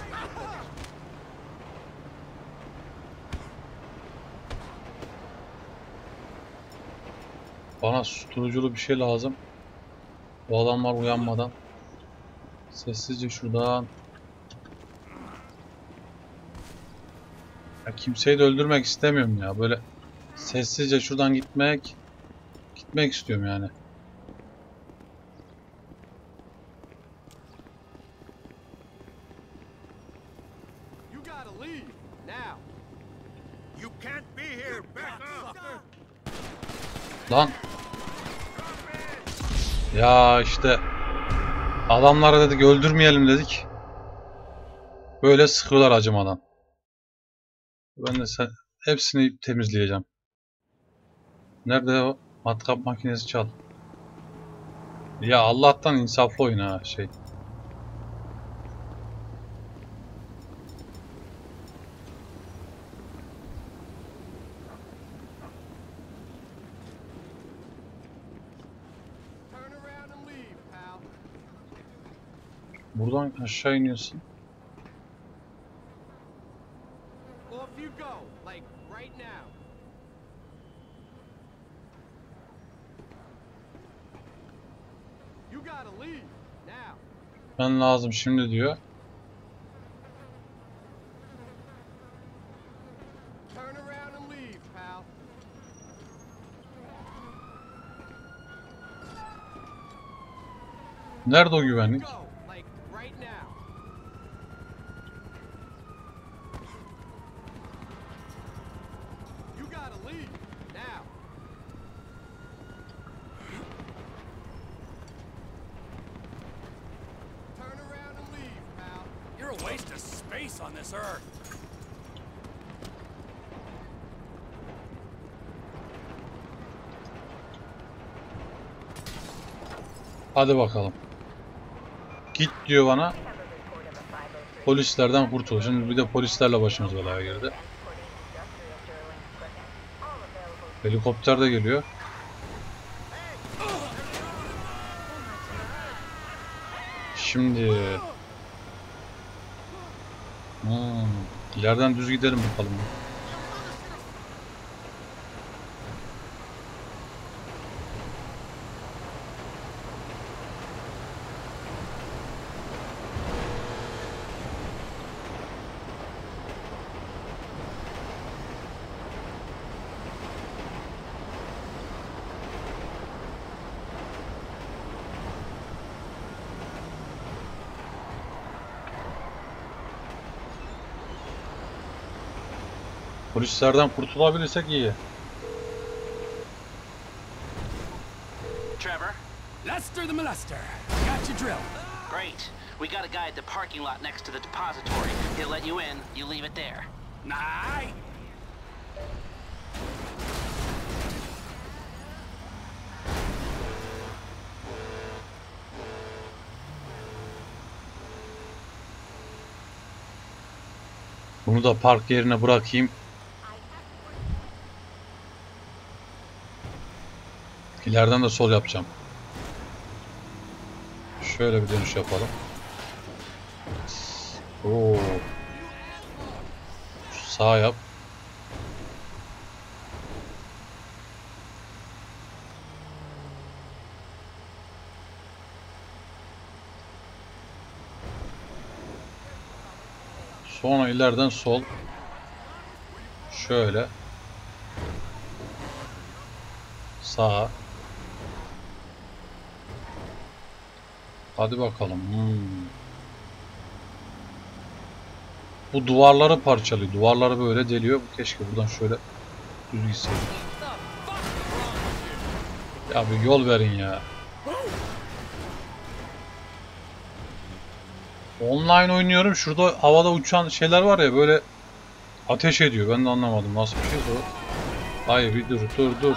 Bana susturuculu bir şey lazım. Bu adamlar uyanmadan. Sessizce şuradan. Ya kimseyi de öldürmek istemiyorum ya. Böyle sessizce şuradan gitmek istiyorum yani. You gotta leave now. You can't be here. Back up. Lan. Ya işte. Adamlara dedik öldürmeyelim dedik. Böyle sıkıyorlar acımadan. Ben de hepsini temizleyeceğim. Nerede o? Matkap makinesi çal. Ya Allah'tan insaflı oyun ha şey. Buradan aşağı iniyorsun. Off you go, like right now. You gotta leave now. Ben lazım şimdi diyor. Turn around and leave, pal. Nerede o güvenlik? Go, like right now. You gotta leave now. Turn around and leave, pal. You're a waste of space on this earth. Hadi bakalım. Git diyor bana. Polislerden kurtul. Şimdi bir de polislerle başımız belaya girdi. Helikopter de geliyor. Şimdi ileriden düz gidelim bakalım. Polislerden kurtulabilirsek iyi. Trevor? Lester the molester. Got your drill. Great. We got a guy at the parking lot next to the depository. He'll let you in. You leave it there. Nah. Bunu da park yerine bırakayım. İleriden de sol yapacağım. Şöyle bir dönüş yapalım. Oo. Sağ yap. Sonra ileriden sol. Şöyle. Sağa. Hadi bakalım. Bu duvarları parçalıyor. Duvarları böyle deliyor. Keşke buradan şöyle düz gitseydik. Ya bir yol verin ya. Online oynuyorum. Şurada havada uçan şeyler var ya, böyle ateş ediyor. Ben de anlamadım. Nasıl bir şey o? Hayır, bir dur.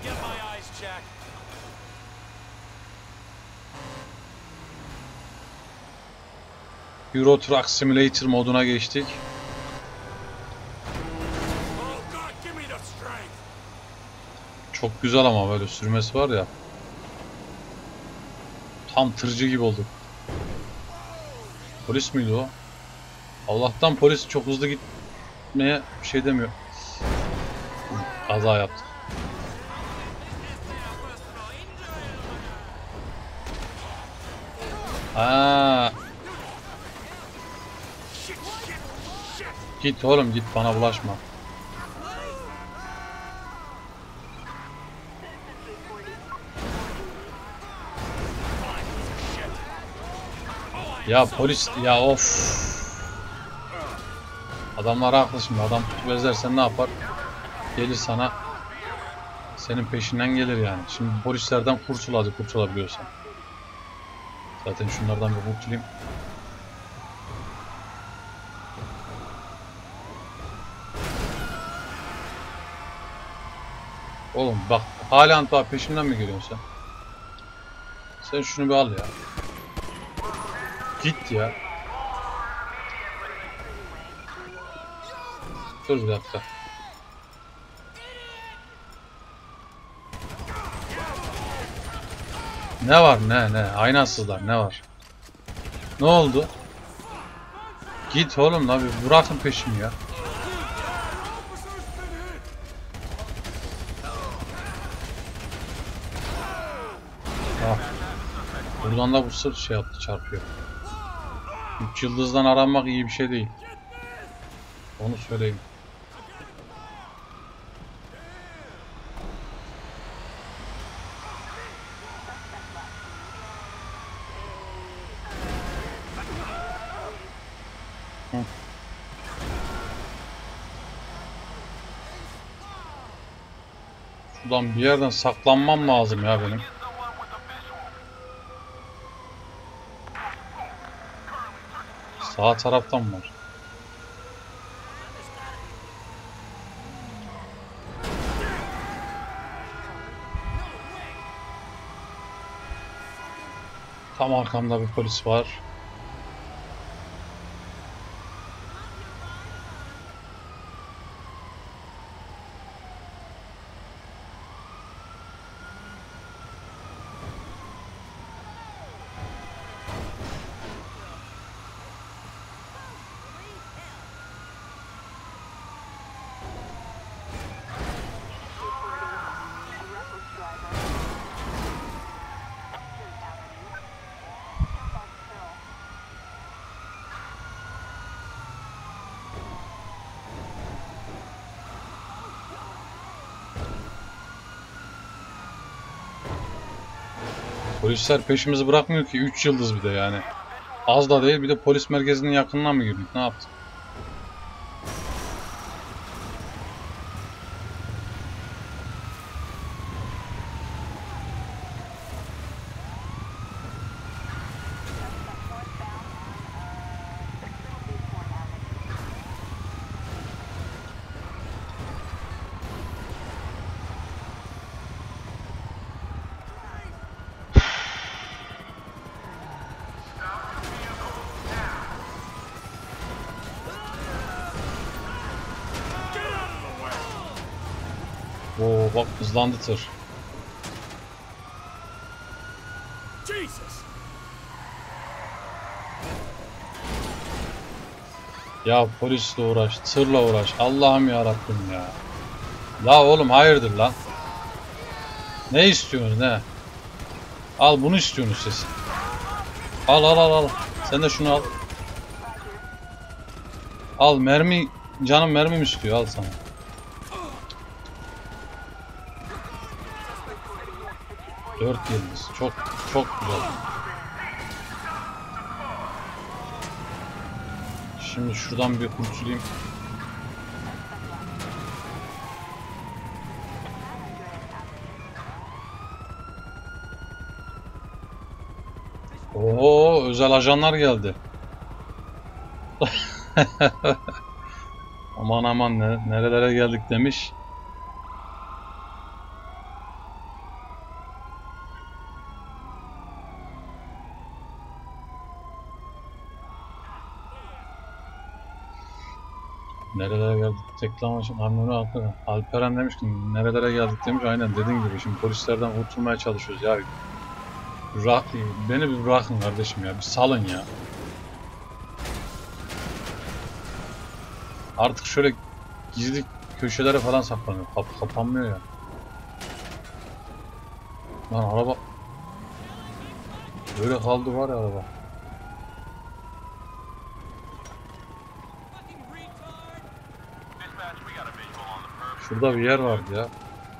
Euro Truck Simulator moduna geçtik. Çok güzel ama böyle sürmesi var ya. Tam tırcı gibi olduk. Polis miydi o? Allah'tan polis çok hızlı gitmeye bir şey demiyor. Kaza yaptı. Git oğlum git, bana bulaşma. Ya polis ya, of. Adamlar haklı şimdi. Adam tutup ezersen ne yapar? Gelir sana, senin peşinden gelir yani. Şimdi polislerden kurtulabiliyorsan. Zaten şunlardan bir kurtulayım. Oğlum bak, hala daha peşimden mi geliyorsun sen? Sen şunu bir al ya. Git ya. Dur bir dakika. Ne var ne? Aynasızlar ne var? Ne oldu? Git oğlum lan, bir bırakın peşimi ya. Buradan da bu sırt şey yaptı, çarpıyor. 3 yıldızdan aranmak iyi bir şey değil. Onu söyleyeyim. Şuradan bir yerden saklanmam lazım ya benim. Sağ taraftan var. Tam arkamda bir polis var. Polisler peşimizi bırakmıyor ki, 3 yıldız bir de yani. Az da değil, bir de polis merkezinin yakınına mı girdik, ne yaptık? Oo bak, hızlandı tır. Ya polisle uğraş, tırla uğraş. Allah'ım ya Rabbim ya. La oğlum hayırdır lan? Ne istiyorsunuz ne? Al bunu istiyorsunuz siz. Al. Sen de şunu al. Al mermi, canım mermim istiyor, al sana. 4 yıldız. Çok güzel. Şimdi şuradan bir kurtulayım. Oo, özel ajanlar geldi. Aman nerelere geldik demiş. Nerelere geldik? Teklam için Alperen demiş ki nerelere geldik demiş. Aynen dediğin gibi şimdi polislerden kurtulmaya çalışıyoruz ya. Beni bir bırakın kardeşim ya. Bir salın ya. Artık şöyle gizli köşelere falan saklanıyor. Kapanmıyor ya. Lan araba böyle kaldı var ya araba. Şurada bir yer vardı ya.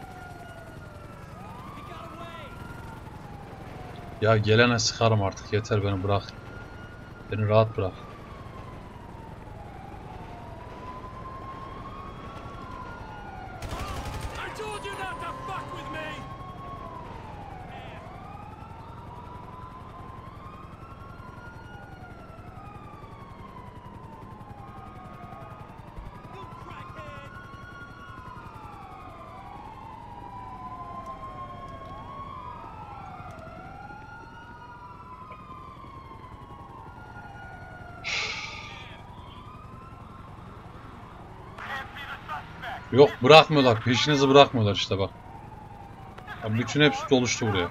Ya gelene sıkarım artık yeter beni bırak. Beni rahat bırak. Yok bırakmıyorlar. Peşinizi bırakmıyorlar işte bak. Ya bütün hepsi doluştu buraya.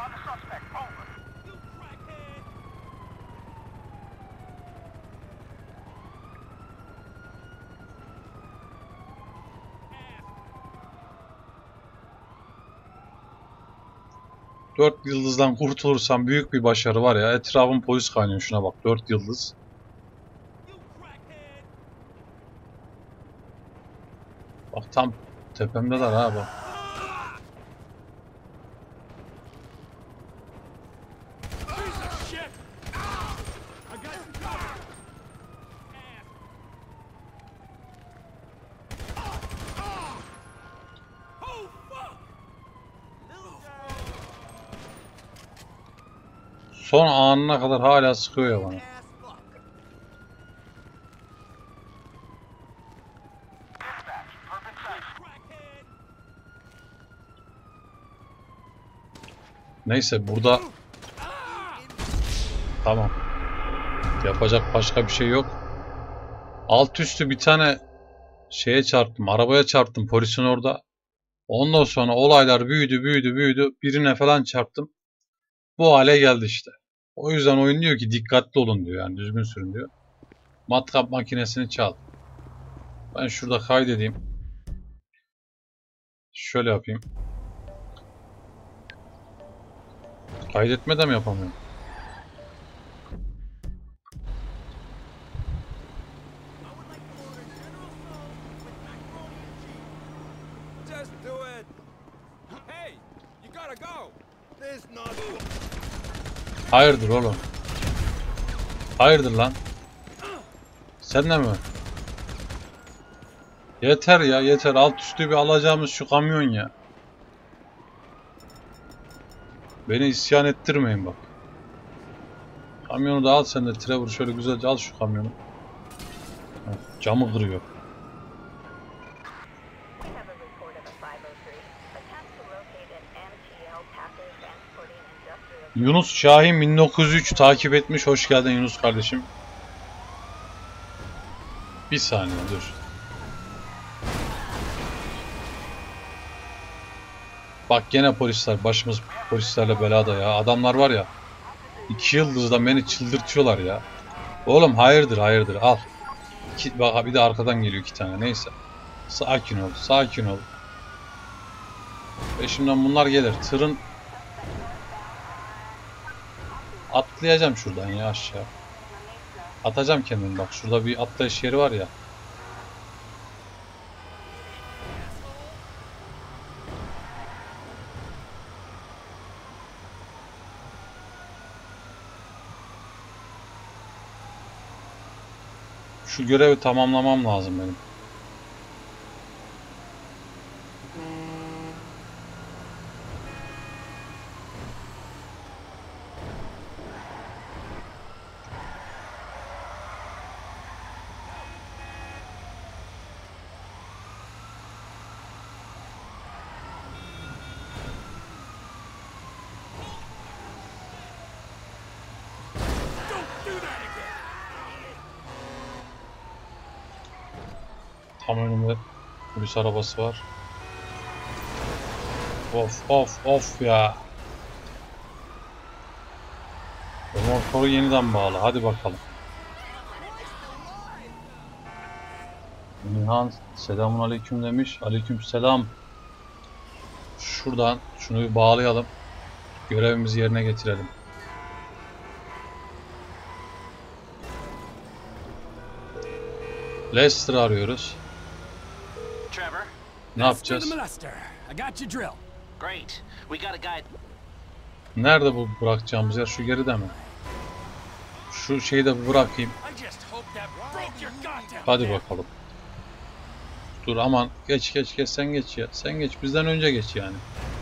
Dört yıldızdan kurtulursam büyük bir başarı var ya. Etrafım polis kaynıyor şuna bak. 4 yıldız. Bak tam tepemdeler ha bak. Son anına kadar hala sıkıyor ya bana. Neyse burada tamam. Yapacak başka bir şey yok. Alt üstü bir tane şeye çarptım. Arabaya çarptım polisin orada. Ondan sonra olaylar büyüdü. Birine falan çarptım. Bu hale geldi işte. O yüzden oyun diyor ki dikkatli olun diyor yani düzgün sürün diyor. Matkap makinesini çal. Ben şurada kaydedeyim. Şöyle yapayım. Kaydetmeden mi yapamıyorum? Hayırdır oğlum? Hayırdır lan? Sen de mi? Yeter ya yeter. Alt üstü bir alacağımız şu kamyon ya. Beni isyan ettirmeyin bak. Kamyonu da al sen de Trevor şöyle güzelce al şu kamyonu. Camı kırıyor. Yunus Şahin 1903 takip etmiş. Hoş geldin Yunus kardeşim. Bir saniye dur. Bak gene polisler. Başımız polislerle belada ya. Adamlar var ya. 2 yıldızdan beni çıldırtıyorlar ya. Oğlum hayırdır al. Bak bir de arkadan geliyor 2 tane. Neyse. Sakin ol. Peşimden bunlar gelir. Tırın atlayacağım şuradan ya aşağı. Atacağım kendimi bak. Şurada bir atlayış yeri var ya. Şu görevi tamamlamam lazım benim. Tam önümde polis arabası var. Of ya. Motoru yeniden bağlı. Hadi bakalım. Nihan selamun aleyküm demiş. Aleyküm selam. Şuradan şunu bir bağlayalım. Görevimizi yerine getirelim. Lester'ı arıyoruz. Trevor. Ne yapacağız? Great. We got a guy. Nerede bu bırakacağımız yer? Şu geride mi? Şu şeyi de bırakayım. Hadi bakalım. Dur aman geç sen geç ya. Sen geç bizden önce geç yani.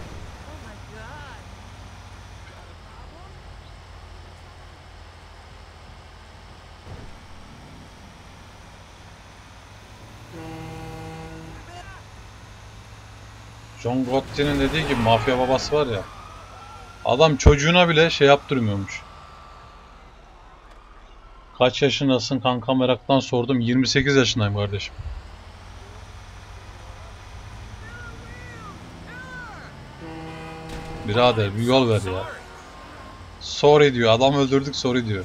John Gotti'nin dediği gibi mafya babası var ya. Adam çocuğuna bile şey yaptırmıyormuş. Kaç yaşındasın kanka meraktan sordum. 28 yaşındayım kardeşim. Birader bir yol ver ya. Sorry diyor. Adam öldürdük sorry diyor.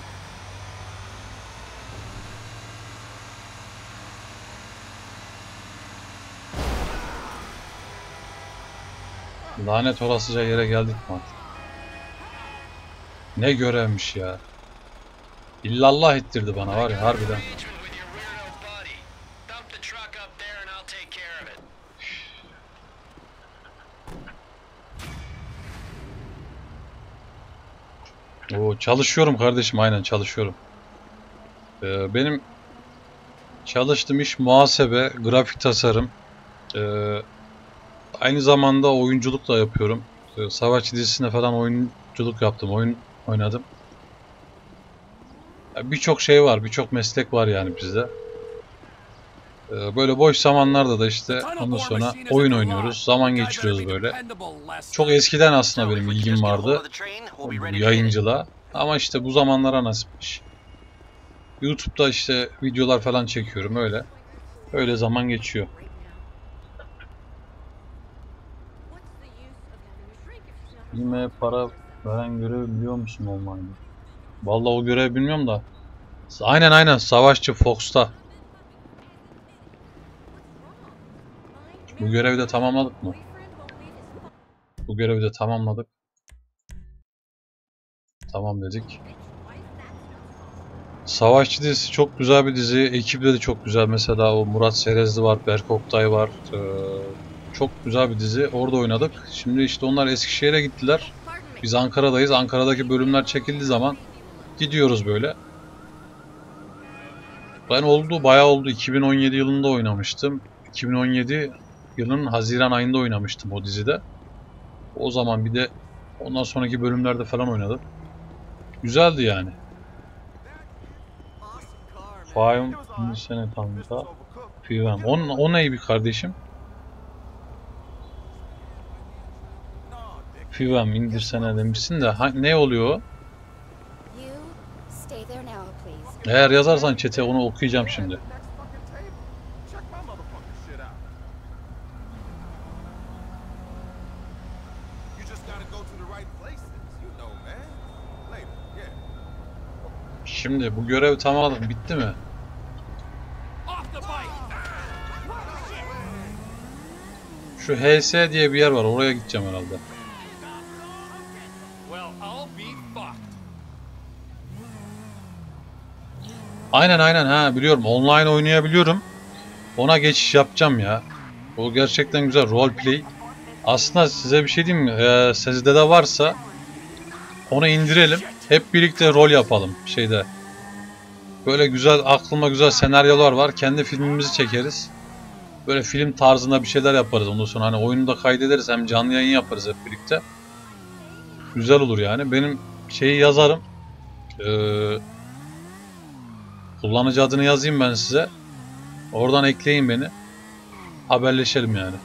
Lanet olasıca yere geldik mi artık? Ne görevmiş ya. İllallah ettirdi bana var ya harbiden. Oo, çalışıyorum kardeşim aynen çalışıyorum. Benim çalıştığım iş muhasebe, grafik tasarım. Aynı zamanda oyunculuk da yapıyorum. Savaşçı dizisinde falan oyunculuk yaptım, oyun oynadım. Birçok şey var, birçok meslek var yani bizde. Böyle boş zamanlarda da işte ondan sonra oyun oynuyoruz, zaman geçiriyoruz böyle. Çok eskiden aslında benim ilgim vardı yayıncılığa. Ama işte bu zamanlara nasipmiş. YouTube'da işte videolar falan çekiyorum öyle. Öyle zaman geçiyor. Filme para veren görev biliyor musun online? Vallahi o görevi bilmiyorum da. Aynen Savaşçı Fox'ta. Bu görevi de tamamladık mı? Bu görevi de tamamladık. Tamam dedik. Savaşçı dizisi çok güzel bir dizi. Ekibi de çok güzel. Mesela o Murat Serezli var, Berk Oktay var. Çok güzel bir dizi. Orada oynadık. Şimdi işte onlar Eskişehir'e gittiler. Biz Ankara'dayız. Ankara'daki bölümler çekildiği zaman gidiyoruz böyle. Ben bayağı oldu. 2017 yılında oynamıştım. 2017 yılının Haziran ayında oynamıştım o dizide. O zaman bir de ondan sonraki bölümlerde falan oynadım. Güzeldi yani. Fahim bir sene kanka. Fivem. O ne bir kardeşim? Fivem indirsene demişsin de ne oluyor o? Eğer yazarsan chat'e onu okuyacağım şimdi. Şimdi bu görev tamamladım. Bitti mi? Şu HS diye bir yer var. Oraya gideceğim herhalde. Aynen ha biliyorum. Online oynayabiliyorum. Ona geçiş yapacağım ya. O gerçekten güzel roleplay. Aslında size bir şey diyeyim mi? Sizde de varsa onu indirelim. Hep birlikte rol yapalım şeyde. Böyle güzel, aklıma güzel senaryolar var. Kendi filmimizi çekeriz. Böyle film tarzında bir şeyler yaparız. Ondan sonra hani oyunu da kaydederiz. Hem canlı yayın yaparız hep birlikte. Güzel olur yani. Benim şeyi yazarım. Kullanıcı adını yazayım ben size. Oradan ekleyin beni. Haberleşelim yani.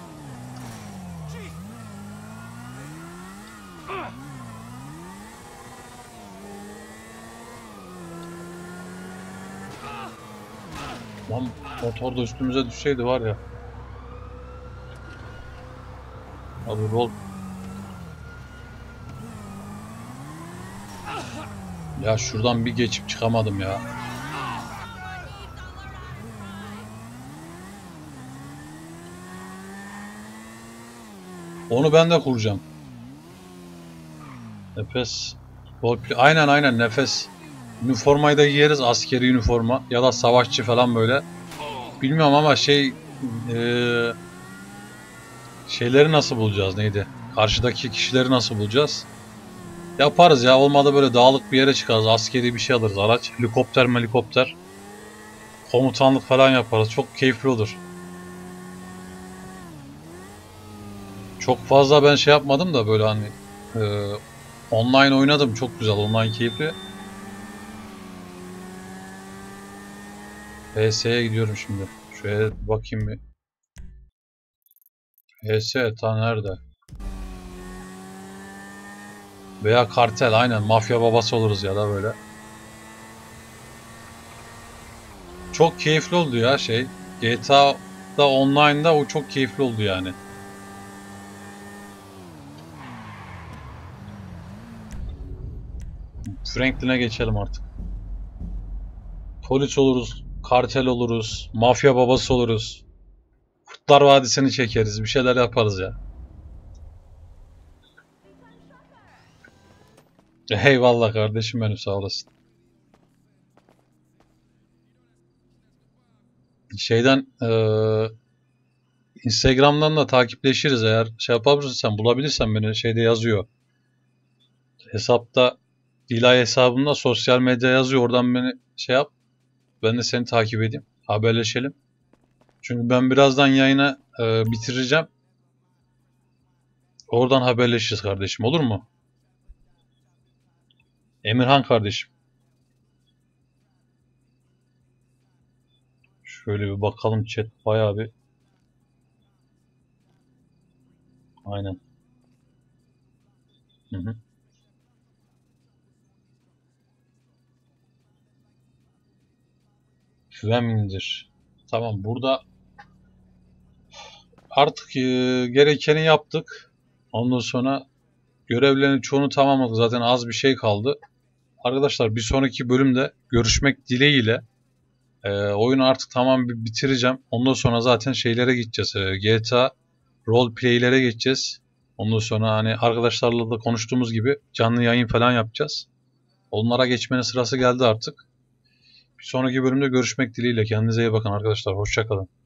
Lan motor da üstümüze düşseydi var ya. Abi rol. Ya şuradan bir geçip çıkamadım ya. Onu ben de kuracağım. Nefes. Aynen nefes. Üniformayı da giyeriz, askeri üniforma ya da savaşçı falan böyle. Bilmiyorum ama şeyleri nasıl bulacağız, neydi? Karşıdaki kişileri nasıl bulacağız? Yaparız ya, olmadı böyle dağlık bir yere çıkarız, askeri bir şey alırız, araç, helikopter. Komutanlık falan yaparız, çok keyifli olur. Çok fazla ben şey yapmadım da böyle hani online oynadım, çok güzel, online keyifli. HS'ye gidiyorum şimdi. Şuraya bakayım bir. HS ta nerede? Veya kartel, aynen mafya babası oluruz ya da böyle. Çok keyifli oldu ya şey. GTA'da online'da o çok keyifli oldu yani. Franklin'e geçelim artık. Polis oluruz, kartel oluruz, mafya babası oluruz. Kurtlar Vadisi'ni çekeriz, bir şeyler yaparız ya. Eyvallah kardeşim benim, sağ olasın. Şeyden Instagram'dan da takipleşiriz eğer şey yapabilirsen, bulabilirsen beni, şeyde yazıyor. Hesapta, Dilay hesabımda sosyal medya yazıyor, oradan beni şey yap. Ben de seni takip edeyim, haberleşelim. Çünkü ben birazdan yayını bitireceğim. Oradan haberleşiriz kardeşim, olur mu? Emirhan kardeşim. Şöyle bir bakalım, chat bayağı bir. Aynen. Hı. Fleming'dir. Tamam, burada artık gerekeni yaptık. Ondan sonra görevlerin çoğunu tamamladık. Zaten az bir şey kaldı. Arkadaşlar bir sonraki bölümde görüşmek dileğiyle oyunu artık tamam bitireceğim. Ondan sonra zaten şeylere gideceğiz. GTA roleplay'lere geçeceğiz. Ondan sonra hani arkadaşlarla da konuştuğumuz gibi canlı yayın falan yapacağız. Onlara geçmenin sırası geldi artık. Bir sonraki bölümde görüşmek dileğiyle. Kendinize iyi bakın arkadaşlar. Hoşça kalın.